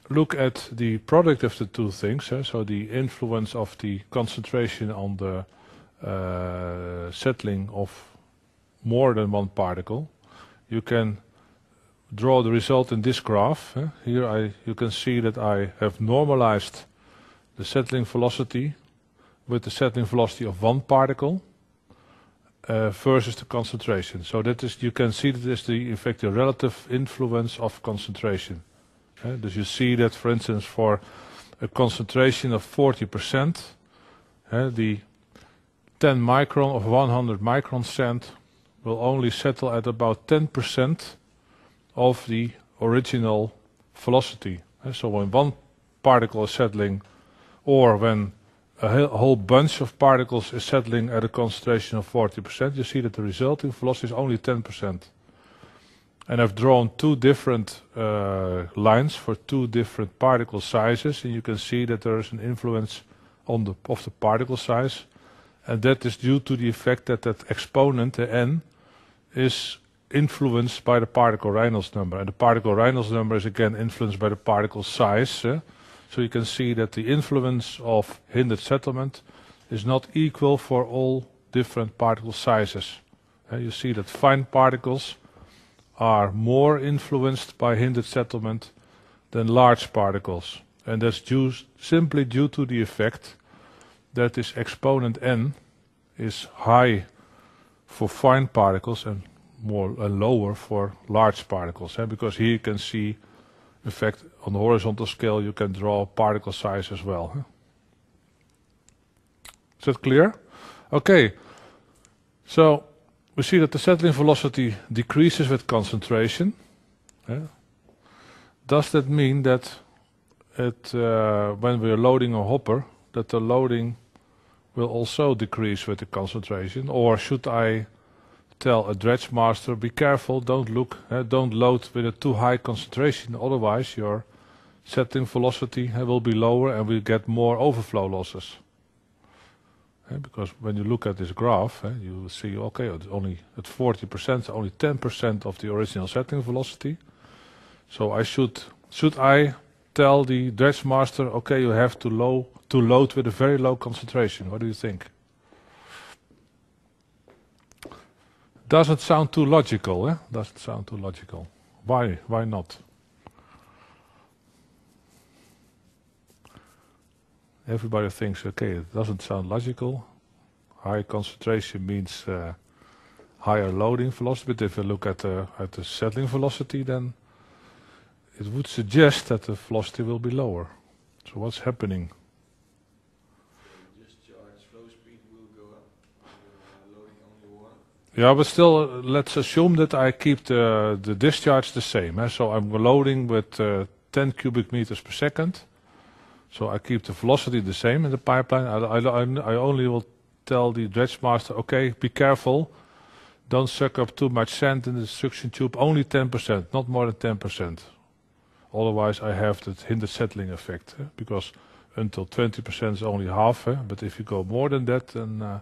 look at the product of the two things, eh, so the influence of the concentration on the uh, settling of more than one particle, you can draw the result in this graph. Eh. Here I, you can see that I have normalized the settling velocity with the settling velocity of one particle uh, versus the concentration. So that is, you can see that is the, in fact, the relative influence of concentration. Uh, dus you see that, for instance, for a concentration of forty percent, uh, the ten micron of one hundred micron sand will only settle at about ten percent of the original velocity. Uh, so when one particle is settling, or when a, a whole bunch of particles is settling at a concentration of forty percent, you see that the resulting velocity is only ten percent. And I've drawn two different uh, lines for two different particle sizes, and you can see that there is an influence on the of the particle size, and that is due to the effect that that exponent, the n, is influenced by the particle Reynolds number, and the particle Reynolds number is again influenced by the particle size. Eh? So you can see that the influence of hindered settlement is not equal for all different particle sizes. Eh? You see that fine particles are more influenced by hindered settlement than large particles, and that's due, simply due to the effect that this exponent n is high for fine particles and more uh, lower for large particles, eh? Because here you can see, in fact, on the horizontal scale you can draw particle size as well. Huh? Is that clear? Okay, so we see that the settling velocity decreases with concentration. Yeah. Does that mean that it, uh, when we are loading a hopper, that the loading will also decrease with the concentration? Or should I tell a dredge master, be careful, don't look, uh, don't load with a too high concentration, otherwise your settling velocity uh, will be lower and we'll get more overflow losses. Uh, because when you look at this graph, uh, you will see, okay, it's only at forty percent, only ten percent of the original settling velocity. So I should, should I tell the dredge master, okay, you have to, low, to load with a very low concentration? What do you think? Doesn't sound too logical, eh? Doesn't sound too logical. Why? Why not? Everybody thinks, okay, it doesn't sound logical. High concentration means uh, higher loading velocity, but if you look at the, at the settling velocity, then it would suggest that the velocity will be lower. So what's happening?
The discharge flow speed will go up, uh, loading only one.
Yeah, but still, uh, let's assume that I keep the, the discharge the same. Eh? So I'm loading with uh, ten cubic meters per second. So I keep the velocity the same in the pipeline. I, I, I only will tell the dredge master, okay, be careful. Don't suck up too much sand in the suction tube. Only ten percent, not more than ten percent. Otherwise I have that hindered settling effect. Eh? Because until twenty percent is only half. Eh? But if you go more than that, then... Uh,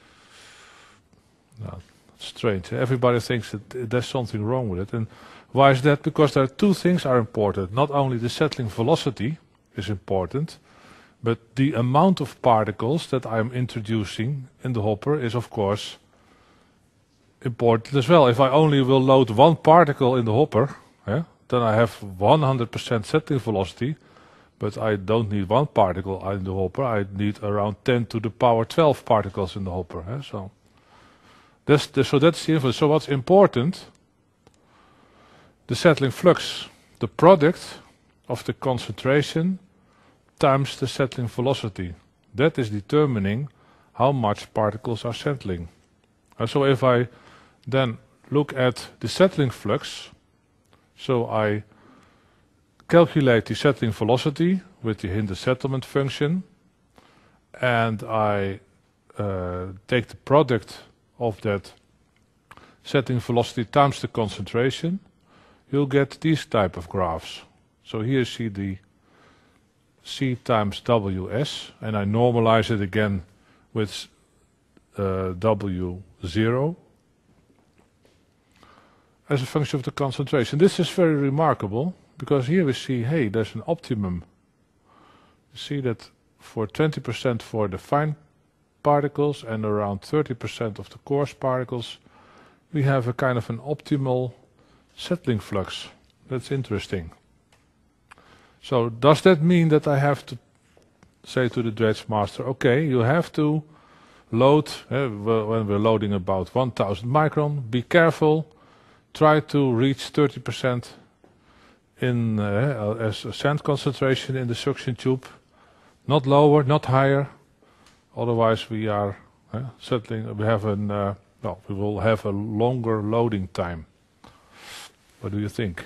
no, it's strange. Everybody thinks that there's something wrong with it. And why is that? Because there are two things are important. Not only the settling velocity is important, but the amount of particles that I'm introducing in the hopper is of course important as well. If I only will load one particle in the hopper, yeah, then I have one hundred percent settling velocity, but I don't need one particle in the hopper. I need around ten to the power twelve particles in the hopper. Yeah, so that's the, so that's the influence. So what's important? The settling flux, the product of the concentration times the settling velocity. That is determining how much particles are settling. Uh, so if I then look at the settling flux, so I calculate the settling velocity with the hindered settlement function, and I uh, take the product of that settling velocity times the concentration, you'll get these type of graphs. So here you see the C times W S, and I normalize it again with uh, W zero as a function of the concentration. This is very remarkable because here we see, hey, there's an optimum. You see that for twenty percent for the fine particles and around thirty percent of the coarse particles, we have a kind of an optimal settling flux. That's interesting. So does that mean that I have to say to the dredge master, okay, you have to load, uh, when we're loading about one thousand micron, be careful, try to reach thirty percent in uh, as a sand concentration in the suction tube, not lower, not higher, otherwise we are uh, settling, we have an, uh, well, we will have a longer loading time. What do you think?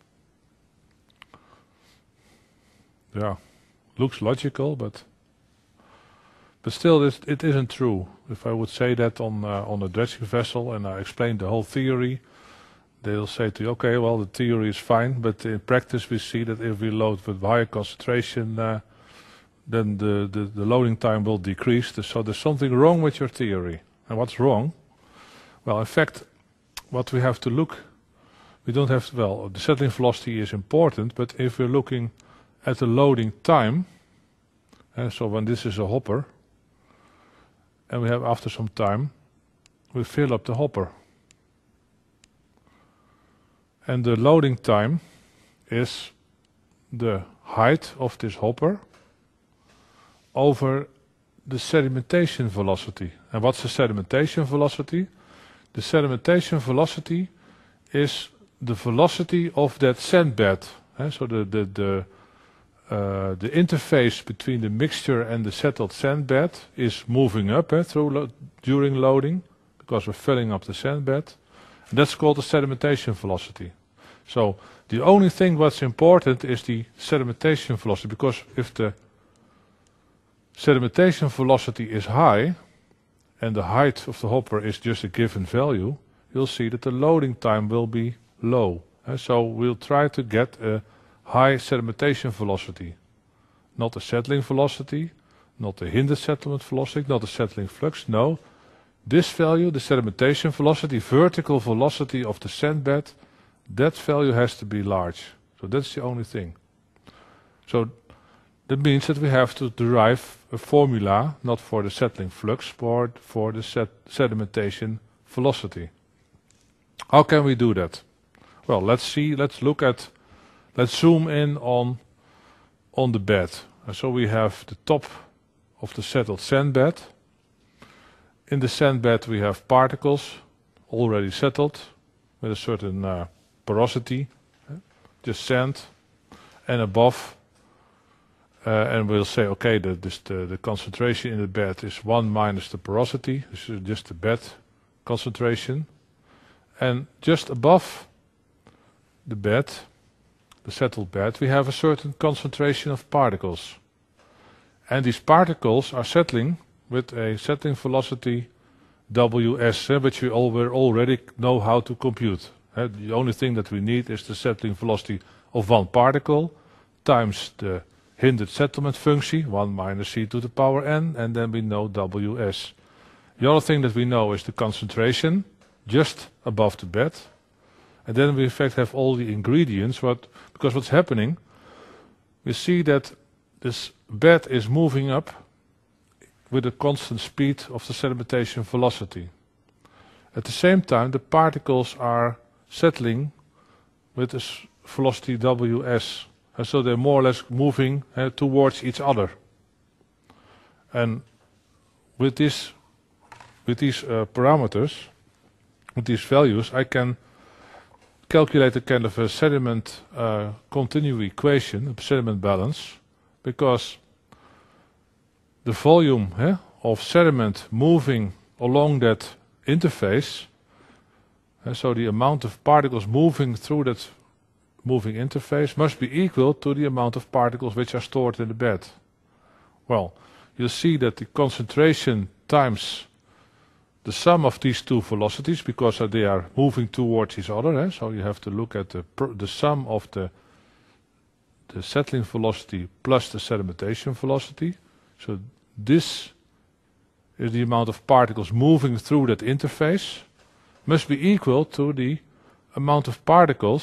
Yeah, looks logical, but but still, it, it isn't true. If I would say that on uh, on a dredging vessel and I explain the whole theory, they'll say to you, okay, well, the theory is fine, but in practice we see that if we load with higher concentration, uh, then the, the, the loading time will decrease. So there's something wrong with your theory. And what's wrong? Well, in fact, what we have to look, we don't have to, well, the settling velocity is important, but if we're looking at the loading time, uh, so when this is a hopper, and we have after some time, we fill up the hopper. And the loading time is the height of this hopper over the sedimentation velocity. And what's the sedimentation velocity? The sedimentation velocity is the velocity of that sand bed. Eh? So the, the, the, uh, the interface between the mixture and the settled sand bed is moving up eh, through lo during loading, because we're filling up the sand bed. And that's called the sedimentation velocity. So the only thing what's important is the sedimentation velocity, because if the sedimentation velocity is high and the height of the hopper is just a given value, you'll see that the loading time will be low. Uh, so we'll try to get a high sedimentation velocity, not a settling velocity, not a hindered settlement velocity, not a settling flux. No, this value, the sedimentation velocity, vertical velocity of the sand bed, that value has to be large. So that's the only thing. So that means that we have to derive a formula, not for the settling flux, but for the set sedimentation velocity. How can we do that? Well, let's see, let's look at, let's zoom in on, on the bed. And so we have the top of the settled sand bed. In the sand bed we have particles already settled with a certain uh, porosity, uh, just sand, and above, uh, and we'll say, okay, the, this, the, the concentration in the bed is one minus the porosity, this is just the bed concentration, and just above the bed, the settled bed, we have a certain concentration of particles. And these particles are settling with a settling velocity W S, uh, which we all, already know how to compute. Uh, the only thing that we need is the settling velocity of one particle times the hindered settlement function, one minus c to the power n, and then we know W S. The other thing that we know is the concentration just above the bed. And then we in fact have all the ingredients, what, because what's happening, we see that this bed is moving up with a constant speed of the sedimentation velocity. At the same time, the particles are settling with a velocity W S. And so they're more or less moving uh, towards each other. And with, this, with these uh, parameters, with these values, I can calculate a kind of a sediment uh, continuity equation, a sediment balance, because the volume eh, of sediment moving along that interface, uh, so the amount of particles moving through that moving interface must be equal to the amount of particles which are stored in the bed. Well, you'll see that the concentration times the sum of these two velocities, because uh, they are moving towards each other, eh? So you have to look at the, pr the sum of the, the settling velocity plus the sedimentation velocity. So this is the amount of particles moving through that interface, must be equal to the amount of particles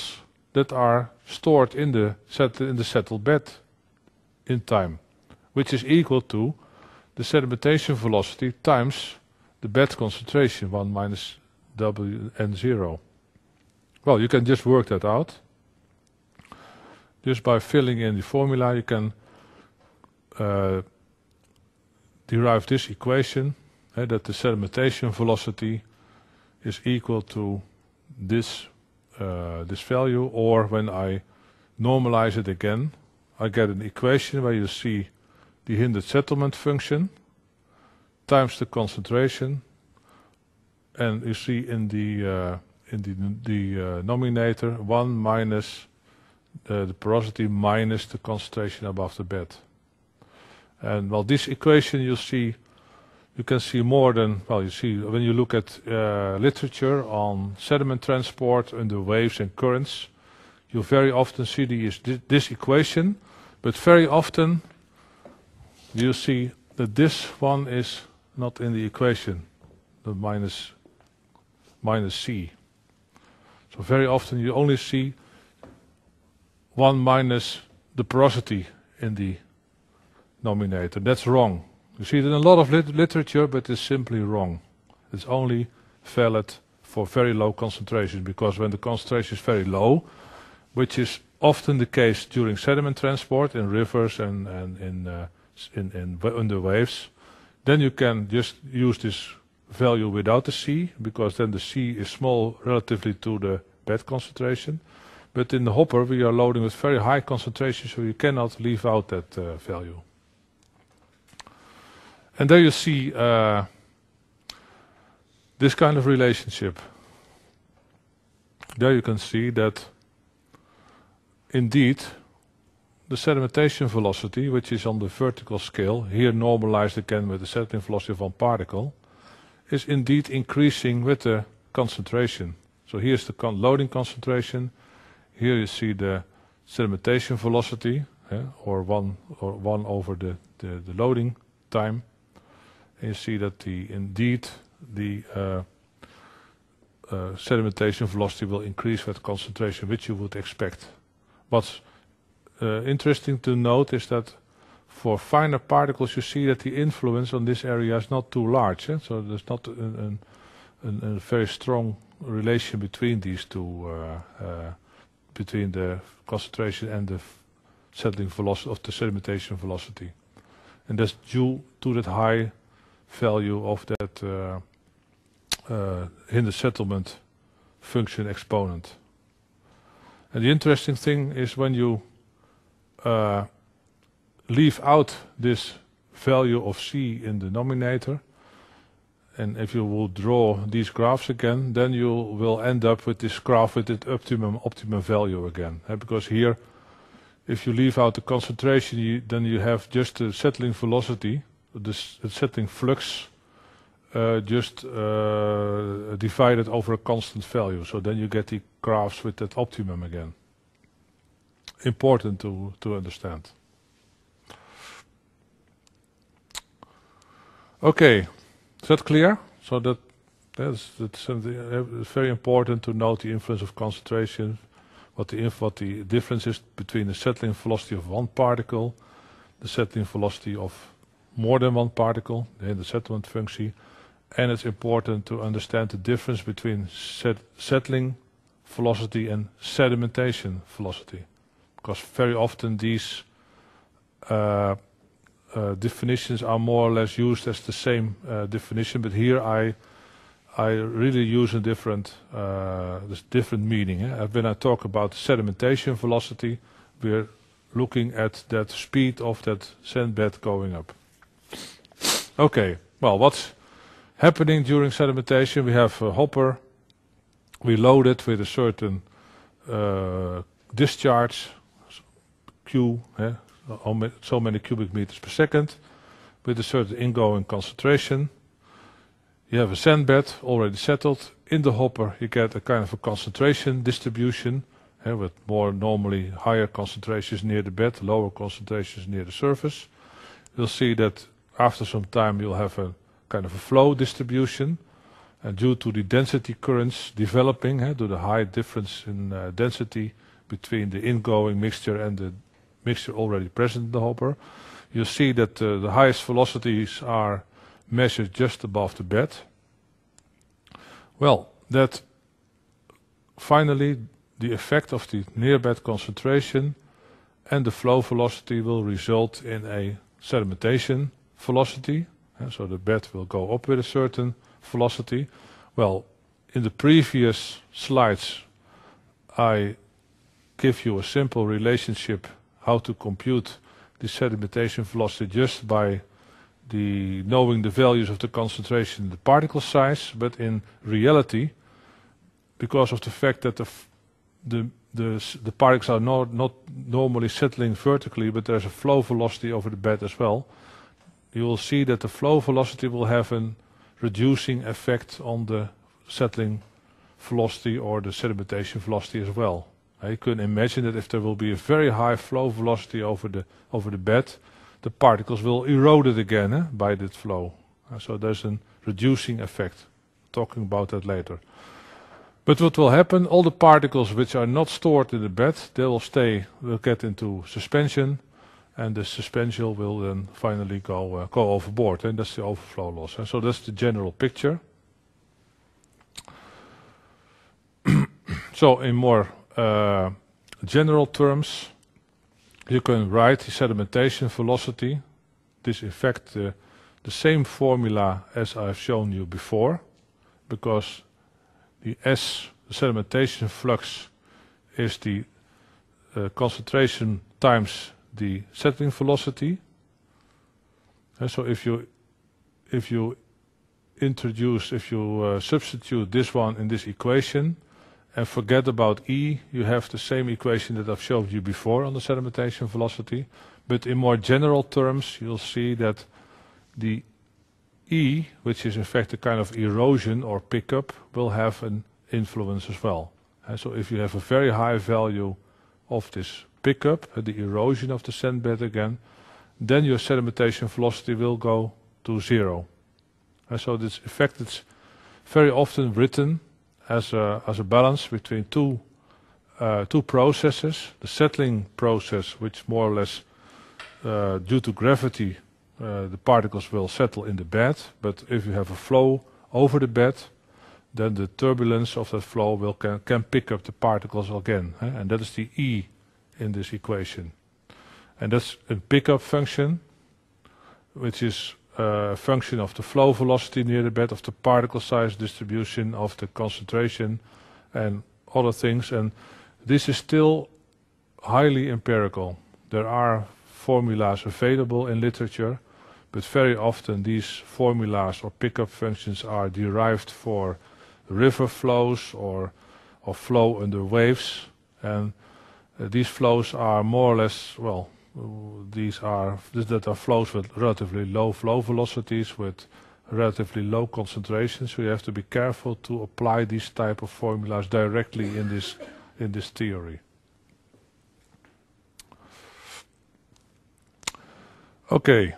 that are stored in the set in the settled bed in time, which is equal to the sedimentation velocity times the bed concentration, one minus W N zero. Well, you can just work that out. Just by filling in the formula, you can uh, derive this equation, eh, that the sedimentation velocity is equal to this uh, this value, or when I normalize it again, I get an equation where you see the hindered settlement function times the concentration, and you see in the uh, in the the uh, nominator one minus uh, the porosity minus the concentration above the bed. And well, this equation you see, you can see more than, well, you see when you look at uh, literature on sediment transport under waves and currents, you very often see the, this equation, but very often you see that this one is not in the equation, the minus minus C. So very often you only see one minus the porosity in the nominator. That's wrong. You see it in a lot of lit literature, but it's simply wrong. It's only valid for very low concentrations, because when the concentration is very low, which is often the case during sediment transport in rivers and, and in, uh, in, in under waves, then you can just use this value without the C, because then the C is small relatively to the bed concentration. But in the hopper we are loading with very high concentration, so you cannot leave out that uh, value. And there you see uh, this kind of relationship. There you can see that indeed the sedimentation velocity, which is on the vertical scale, here normalized again with the settling velocity of one particle, is indeed increasing with the concentration. So here's the con loading concentration. Here you see the sedimentation velocity, eh, or one or one over the, the, the loading time. And you see that the indeed the uh, uh, sedimentation velocity will increase with concentration, which you would expect. What's uh, interesting to note is that for finer particles, you see that the influence on this area is not too large. Eh? So there's not a, a, a very strong relation between these two, uh, uh, between the concentration and the settling velocity of the sedimentation velocity, and that's due to that high value of that uh, uh, hinder settlement function exponent. And the interesting thing is when you uh, leave out this value of C in the nominator, and if you will draw these graphs again, then you will end up with this graph with its optimum optimum value again. Uh, because here, if you leave out the concentration, you, then you have just the settling velocity, the, the settling flux, uh, just uh, divided over a constant value. So then you get the graphs with that optimum again. Important to, to understand. Okay, is that clear? So that that's, that's something, uh, it's very important to note the influence of concentration, what the inf what the difference is between the settling velocity of one particle, the settling velocity of more than one particle, the, the settlement function, and it's important to understand the difference between set settling velocity and sedimentation velocity, because very often these uh, uh, definitions are more or less used as the same uh, definition, but here I I really use a different uh, this different meaning. Eh? When I talk about sedimentation velocity, we're looking at that speed of that sand bed going up. Okay, well, what's happening during sedimentation? We have a hopper. We load it with a certain uh, discharge, Q, eh? so many cubic meters per second, with a certain ingoing concentration. You have a sand bed already settled. In the hopper you get a kind of a concentration distribution, eh, with more normally higher concentrations near the bed, lower concentrations near the surface. You'll see that after some time you'll have a kind of a flow distribution, and due to the density currents developing, eh, to the high difference in uh, density between the ingoing mixture and the mixture already present in the hopper. You see that uh, the highest velocities are measured just above the bed. Well, that finally the effect of the near bed concentration and the flow velocity will result in a sedimentation velocity. And so the bed will go up with a certain velocity. Well, in the previous slides I give you a simple relationship how to compute the sedimentation velocity just by the knowing the values of the concentration and the particle size. But in reality, because of the fact that the the the, the particles are not, not normally settling vertically, but there's a flow velocity over the bed as well, you will see that the flow velocity will have a reducing effect on the settling velocity or the sedimentation velocity as well. Uh, you can imagine that if there will be a very high flow velocity over the over the bed, the particles will erode it again eh, by that flow. Uh, so there's a reducing effect. Talking about that later. But what will happen? All the particles which are not stored in the bed, they will stay, will get into suspension, and the suspension will then finally go uh, go overboard, and that's the overflow loss. And so that's the general picture. So in more uh, general terms, you can write the sedimentation velocity. This is in fact uh, the same formula as I've shown you before, because the S, the sedimentation flux, is the uh, concentration times the settling velocity. And so if you if you introduce, if you uh, substitute this one in this equation and forget about E, you have the same equation that I've shown you before on the sedimentation velocity. But in more general terms, you'll see that the E, which is in fact a kind of erosion or pickup, will have an influence as well. And so if you have a very high value of this pickup, uh, the erosion of the sand bed again, then your sedimentation velocity will go to zero. And so this effect is very often written as a, as a balance between two, uh, two processes. The settling process, which more or less, uh, due to gravity, Uh, the particles will settle in the bed, but if you have a flow over the bed, then the turbulence of that flow will can, can pick up the particles again, eh? And that is the E in this equation. And that's a pickup function, which is a function of the flow velocity near the bed, of the particle size distribution, of the concentration, and other things. And this is still highly empirical. There are formulas available in literature, but very often these formulas or pickup functions are derived for river flows or, or flow under waves, and uh, these flows are more or less, well, uh, these are th that are flows with relatively low flow velocities with relatively low concentrations. So you have to be careful to apply these type of formulas directly in this in this theory. Okay.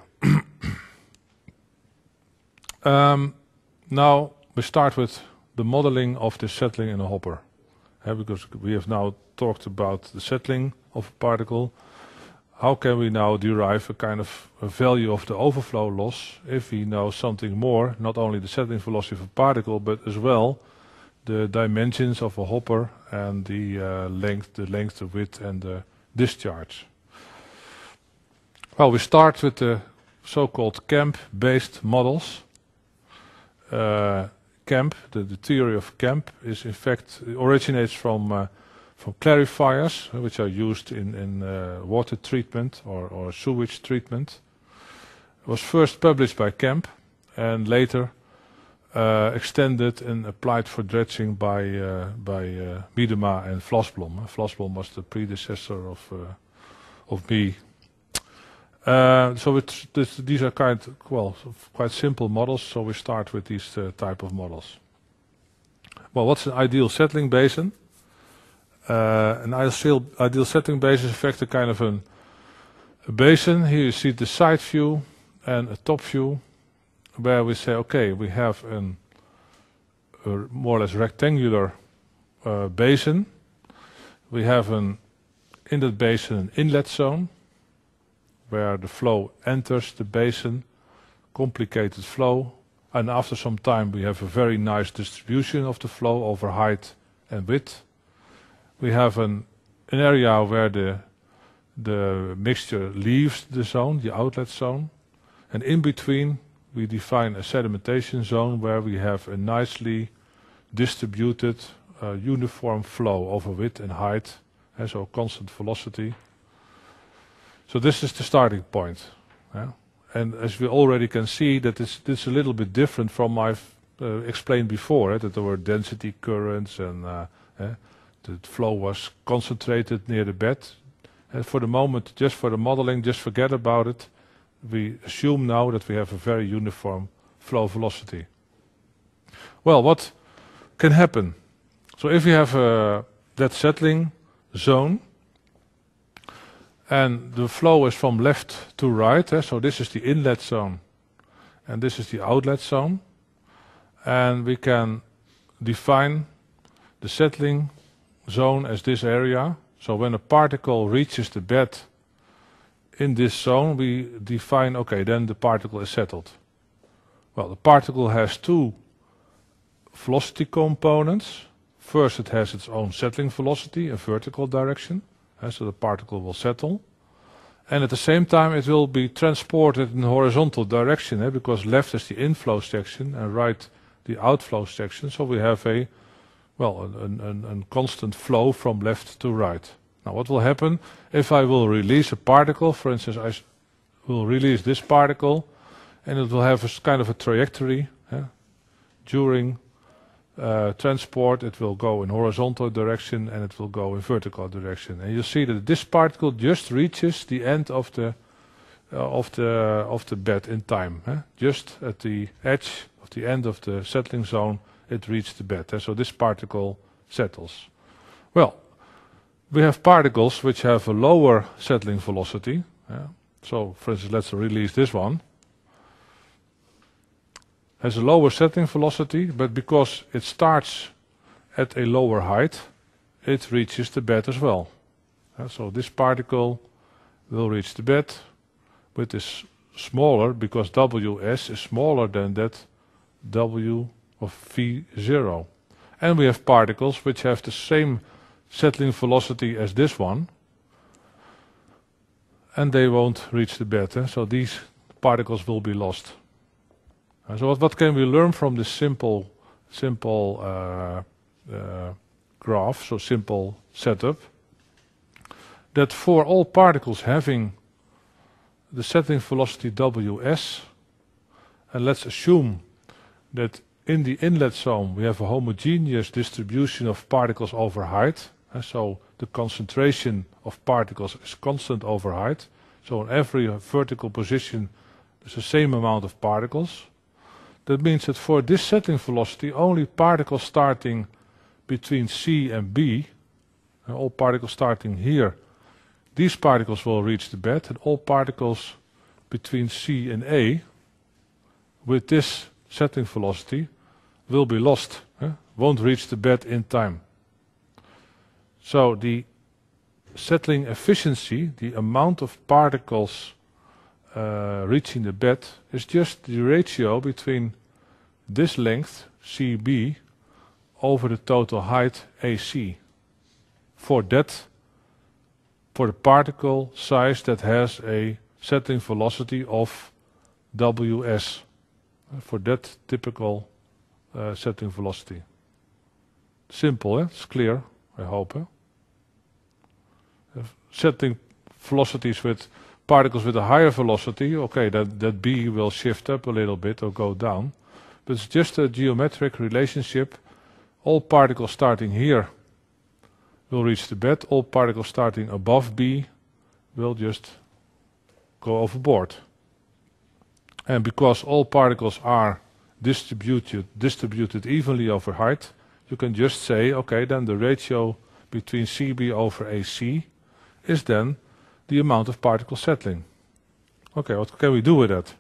um, now we start with the modeling of the settling in a hopper. Uh, because we have now talked about the settling of a particle. How can we now derive a kind of a value of the overflow loss if we know something more, not only the settling velocity of a particle, but as well the dimensions of a hopper and the uh, length, the length, the width, and the discharge? Well, we start with the so-called Kemp-based models. Uh, Kemp, the, the theory of Kemp, is in fact originates from uh, from clarifiers, uh, which are used in in uh, water treatment or, or sewage treatment. It was first published by Kemp, and later uh, extended and applied for dredging by uh, by uh, Miedema and Vlasblom. Vlasblom was the predecessor of uh, of me. Uh, so it's, this, these are kind, well, quite simple models. So we start with these uh, type of models. Well, what's an ideal settling basin? Uh, an ideal, ideal settling basin is in fact a kind of an, a basin. Here you see the side view and a top view, where we say, okay, we have an, a more or less rectangular uh, basin. We have an in that basin an inlet zone where the flow enters the basin, complicated flow, and after some time we have a very nice distribution of the flow over height and width. We have an, an area where the, the mixture leaves the zone, the outlet zone, and in between we define a sedimentation zone where we have a nicely distributed uh, uniform flow over width and height, and so constant velocity. So this is the starting point. Yeah? And as we already can see, that this, this is a little bit different from I've uh, explained before, eh, that there were density currents and uh, eh, the flow was concentrated near the bed. And for the moment, just for the modeling, just forget about it. We assume now that we have a very uniform flow velocity. Well, what can happen? So if you have uh, that settling zone, and the flow is from left to right, eh, so this is the inlet zone, and this is the outlet zone, and we can define the settling zone as this area. So when a particle reaches the bed in this zone, we define, okay, then the particle is settled. Well, the particle has two velocity components. First, it has its own settling velocity, a vertical direction, uh, so the particle will settle. And at the same time, it will be transported in horizontal direction, eh, because left is the inflow section and right the outflow section. So we have a, well, a constant flow from left to right. Now, what will happen if I will release a particle? For instance, I will release this particle, and it will have a kind of a trajectory. Eh? During uh, transport, it will go in horizontal direction, and it will go in vertical direction. And you see that this particle just reaches the end of the uh, of the of the bed in time. Eh? Just at the edge of the end of the settling zone, it reached the bed. Eh? So this particle settles. Well, we have particles which have a lower settling velocity. Yeah. So, for instance, let's release this one. Has a lower settling velocity, but because it starts at a lower height, it reaches the bed as well. Yeah, so this particle will reach the bed, but is smaller because W S is smaller than that W of V zero. And we have particles which have the same settling velocity as this one, and they won't reach the bed. Eh? So these particles will be lost. Uh, so what, what can we learn from this simple, simple uh, uh, graph, so simple setup? That for all particles having the settling velocity W S, and let's assume that in the inlet zone we have a homogeneous distribution of particles over height. Uh, so the concentration of particles is constant over height. So in every vertical position there's the same amount of particles. That means that for this settling velocity, only particles starting between C and B, uh, all particles starting here, these particles will reach the bed, and all particles between C and A with this settling velocity will be lost, uh, won't reach the bed in time. So the settling efficiency, the amount of particles uh, reaching the bed, is just the ratio between this length, C B, over the total height, A C. For that, for the particle size that has a settling velocity of W S. For that typical uh, settling velocity. Simple, eh? It's clear, I hope. Eh? Settling velocities with particles with a higher velocity, okay, that, that B will shift up a little bit or go down. But it's just a geometric relationship. All particles starting here will reach the bed. All particles starting above B will just go overboard. And because all particles are distributed, distributed evenly over height, you can just say, okay, then the ratio between C B over A C is then the amount of particle settling. Okay, what can we do with that?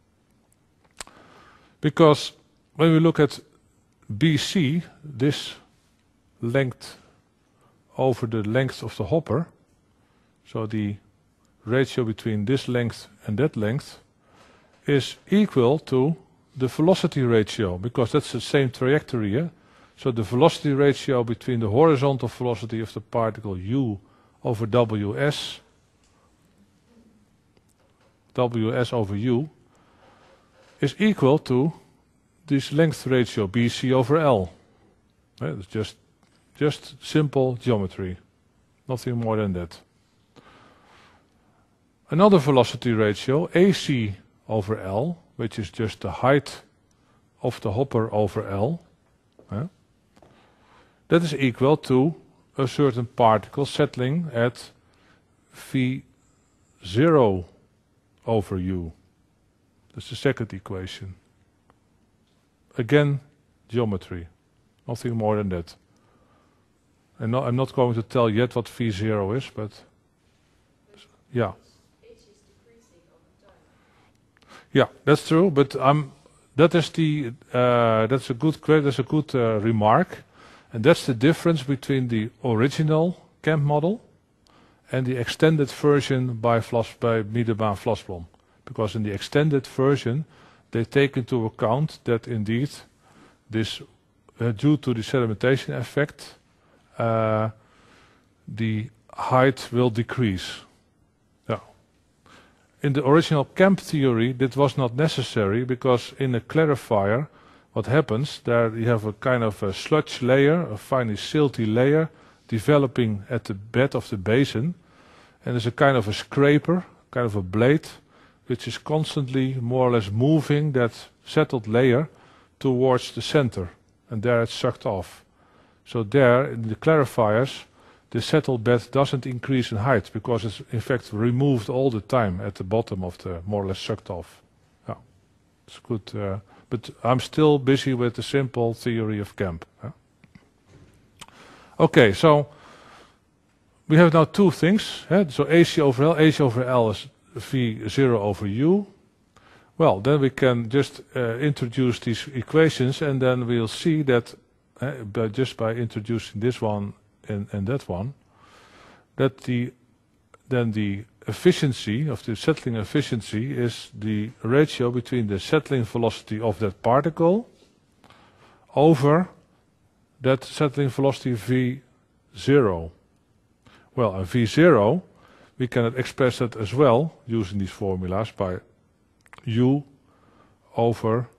Because when we look at B C, this length over the length of the hopper, so the ratio between this length and that length, is equal to the velocity ratio, because that's the same trajectory. Yeah? So the velocity ratio between the horizontal velocity of the particle u over ws, ws over u, is equal to this length ratio bc over L. Yeah, it's just, just simple geometry, nothing more than that. Another velocity ratio, ac over L, which is just the height of the hopper over L, yeah, that is equal to a certain particle settling at v zero over u. That's the second equation. Again, geometry, nothing more than that. And no, I'm not going to tell yet what v zero is, but yeah. Yeah, that's true, but um, that is the uh, that's a good that's a good uh, remark, and that's the difference between the original Kemp model and the extended version by Vlas by Miedema Vlasblom, because in the extended version they take into account that indeed this uh, due to the sedimentation effect, uh, the height will decrease. In the original Kemp theory, that was not necessary, because in a clarifier, what happens, there you have a kind of a sludge layer, a finely silty layer, developing at the bed of the basin, and there's a kind of a scraper, kind of a blade, which is constantly more or less moving that settled layer towards the center, and there it's sucked off. So there, in the clarifiers, the settled bed doesn't increase in height, because it's in fact removed all the time at the bottom of the more or less sucked off. Yeah, it's good. Uh, but I'm still busy with the simple theory of Kemp. Yeah. Okay, so we have now two things. Yeah? So ac over L, ac over L is v zero over u. Well, then we can just uh, introduce these equations, and then we'll see that uh, by just by introducing this one and, and that one, that the then the efficiency of the settling efficiency is the ratio between the settling velocity of that particle over that settling velocity v zero. Well, and v zero, we can express that as well using these formulas by u over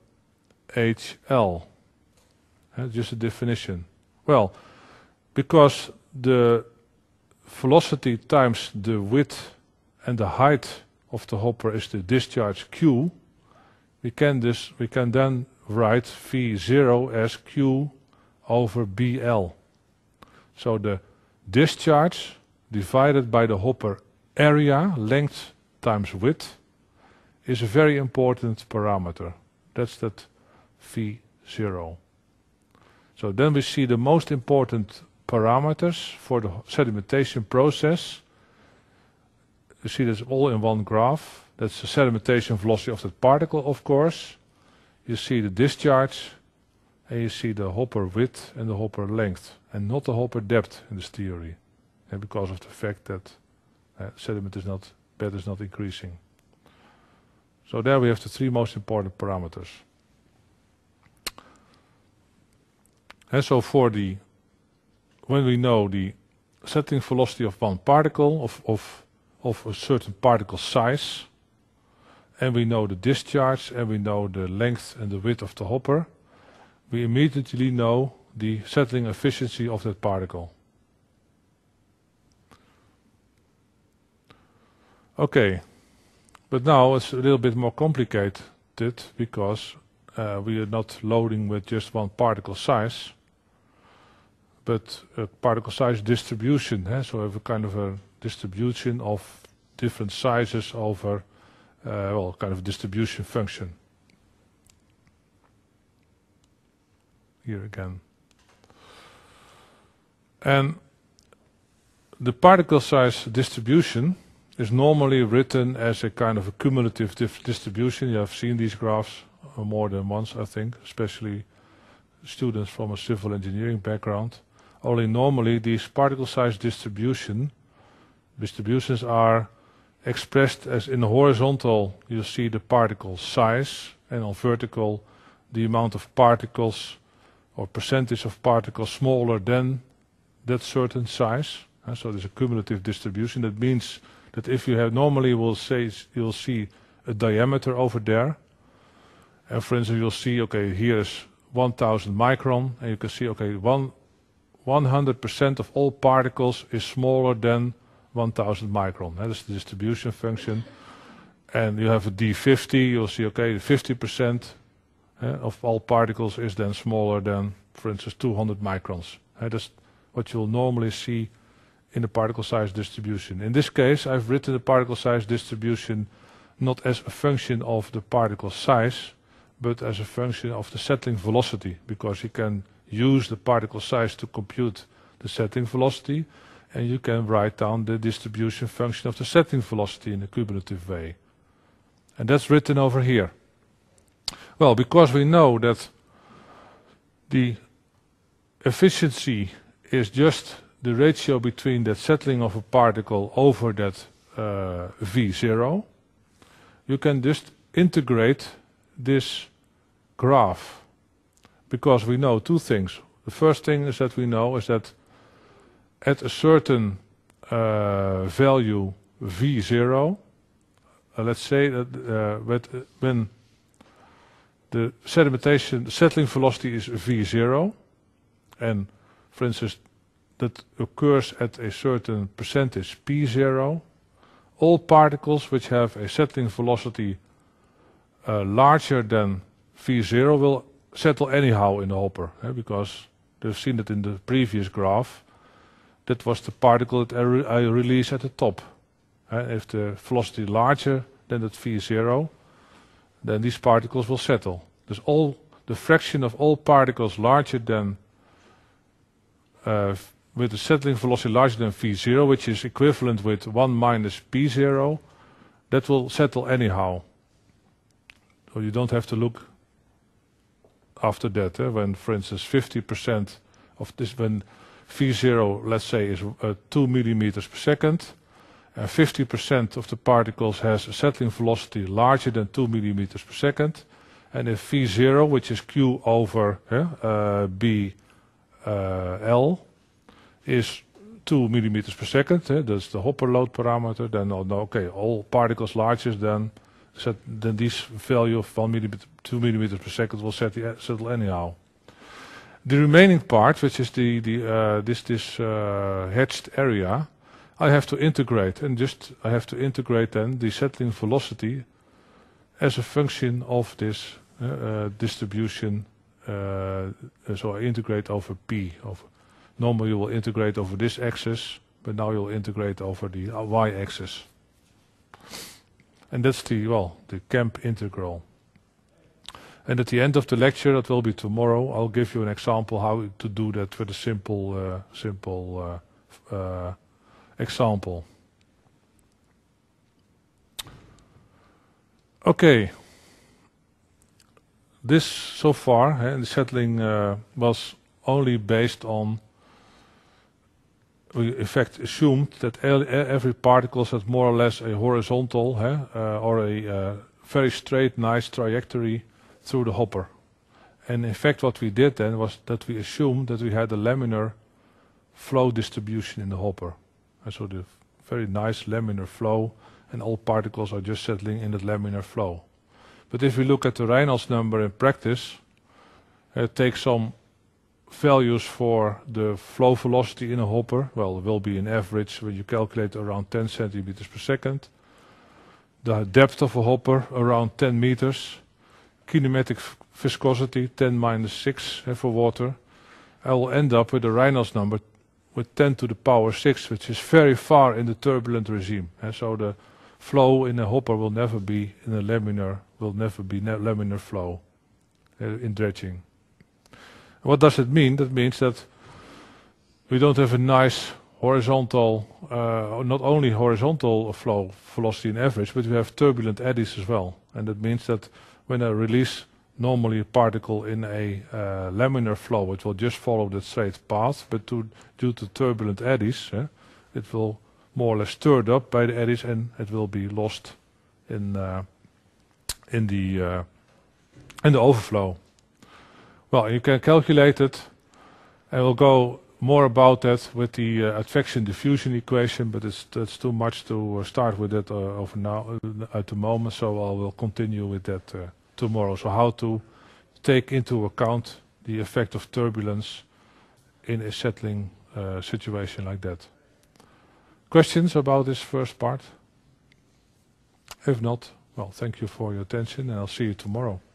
hl. Uh, just a definition. Well, because the velocity times the width and the height of the hopper is the discharge q, we can this we can then write v zero as q over bl. So the discharge divided by the hopper area, length times width, is a very important parameter. That's that v zero. So then we see the most important parameters for the sedimentation process. You see this all in one graph. That's the sedimentation velocity of that particle, of course. You see the discharge, and you see the hopper width and the hopper length, and not the hopper depth in this theory, and because of the fact that uh, sediment is not, bed is not increasing. So there we have the three most important parameters. And so for the, when we know the settling velocity of one particle, of, of, of a certain particle size, and we know the discharge, and we know the length and the width of the hopper, we immediately know the settling efficiency of that particle. Okay, but now it's a little bit more complicated because uh, we are not loading with just one particle size, but a particle size distribution. Eh? So we have a kind of a distribution of different sizes over, uh, well, kind of distribution function. Here again. And the particle size distribution is normally written as a kind of a cumulative distribution. You have seen these graphs more than once, I think, especially students from a civil engineering background. Only normally these particle size distribution distributions are expressed as in horizontal, you see the particle size, and on vertical, the amount of particles or percentage of particles smaller than that certain size. Uh, so there's a cumulative distribution. That means that if you have normally, we'll say you'll see a diameter over there, and for instance, you'll see okay, here is one thousand micron, and you can see okay, one one hundred percent of all particles is smaller than one thousand micron. That is the distribution function. And you have a D fifty, you'll see, okay, fifty percent uh, of all particles is then smaller than, for instance, two hundred microns. Uh, that's what you'll normally see in the particle size distribution. In this case, I've written the particle size distribution not as a function of the particle size, but as a function of the settling velocity, because you can use the particle size to compute the settling velocity, and you can write down the distribution function of the settling velocity in a cumulative way. And that's written over here. Well, because we know that the efficiency is just the ratio between that settling of a particle over that uh, V zero, you can just integrate this graph, because we know two things. The first thing is that we know is that at a certain uh, value V zero, uh, let's say that uh, with, uh, when the sedimentation, the settling velocity is V zero, and for instance that occurs at a certain percentage P zero, all particles which have a settling velocity uh, larger than V zero will settle anyhow in the hopper, eh, because they've seen that in the previous graph. That was the particle that I, re I release at the top. Uh, if the velocity larger than that V zero, then these particles will settle. There's all the fraction of all particles larger than uh, with the settling velocity larger than V zero, which is equivalent with one minus P zero, that will settle anyhow. So you don't have to look after that. Eh? When, for instance, fifty percent of this, when V zero, let's say, is uh, two millimeters per second, and fifty percent of the particles has a settling velocity larger than two millimeters per second, and if V zero, which is Q over eh, uh, B uh, L, is two millimeters per second, eh, that's the Hopper load parameter, then oh, no, okay, all particles larger than set, then this value of one millimeter, two millimeters per second will set the, settle anyhow. The remaining part, which is the, the uh, this this uh, hatched area, I have to integrate, and just I have to integrate then the settling velocity as a function of this uh, uh, distribution. Uh, so I integrate over P. Over, normally you will integrate over this axis, but now you'll integrate over the uh, y-axis, and that's the well the Kemp integral. And at the end of the lecture, that will be tomorrow, I'll give you an example how to do that with a simple, uh, simple uh, uh, example. Okay. This so far, uh, the settling uh, was only based on, we in fact assumed that every particle has more or less a horizontal uh, uh, or a uh, very straight, nice trajectory through the hopper. And in fact what we did then was that we assumed that we had a laminar flow distribution in the hopper. And so the very nice laminar flow, and all particles are just settling in that laminar flow. But if we look at the Reynolds number in practice, it takes some values for the flow velocity in a hopper. Well, it will be an average when you calculate around ten centimeters per second. The depth of a hopper around ten meters. Kinematic viscosity ten minus six uh, for water. I will end up with a Reynolds number with ten to the power six, which is very far in the turbulent regime. Uh, so the flow in a hopper will never be in a laminar, will never be ne laminar flow uh, in dredging. What does it mean? That means that we don't have a nice horizontal, uh, not only horizontal flow velocity in average, but we have turbulent eddies as well. And that means that when I release normally a particle in a uh, laminar flow, it will just follow that straight path, but to, due to turbulent eddies, eh, it will more or less stirred up by the eddies, and it will be lost in uh, in the uh, in the overflow. Well, you can calculate it, and we'll go more about that with the uh, advection diffusion equation, but it's that's too much to uh, start with it uh, over now uh, at the moment. So I will continue with that uh, tomorrow. So how to take into account the effect of turbulence in a settling uh, situation like that. Questions about this first part? If not, well, thank you for your attention, and I'll see you tomorrow.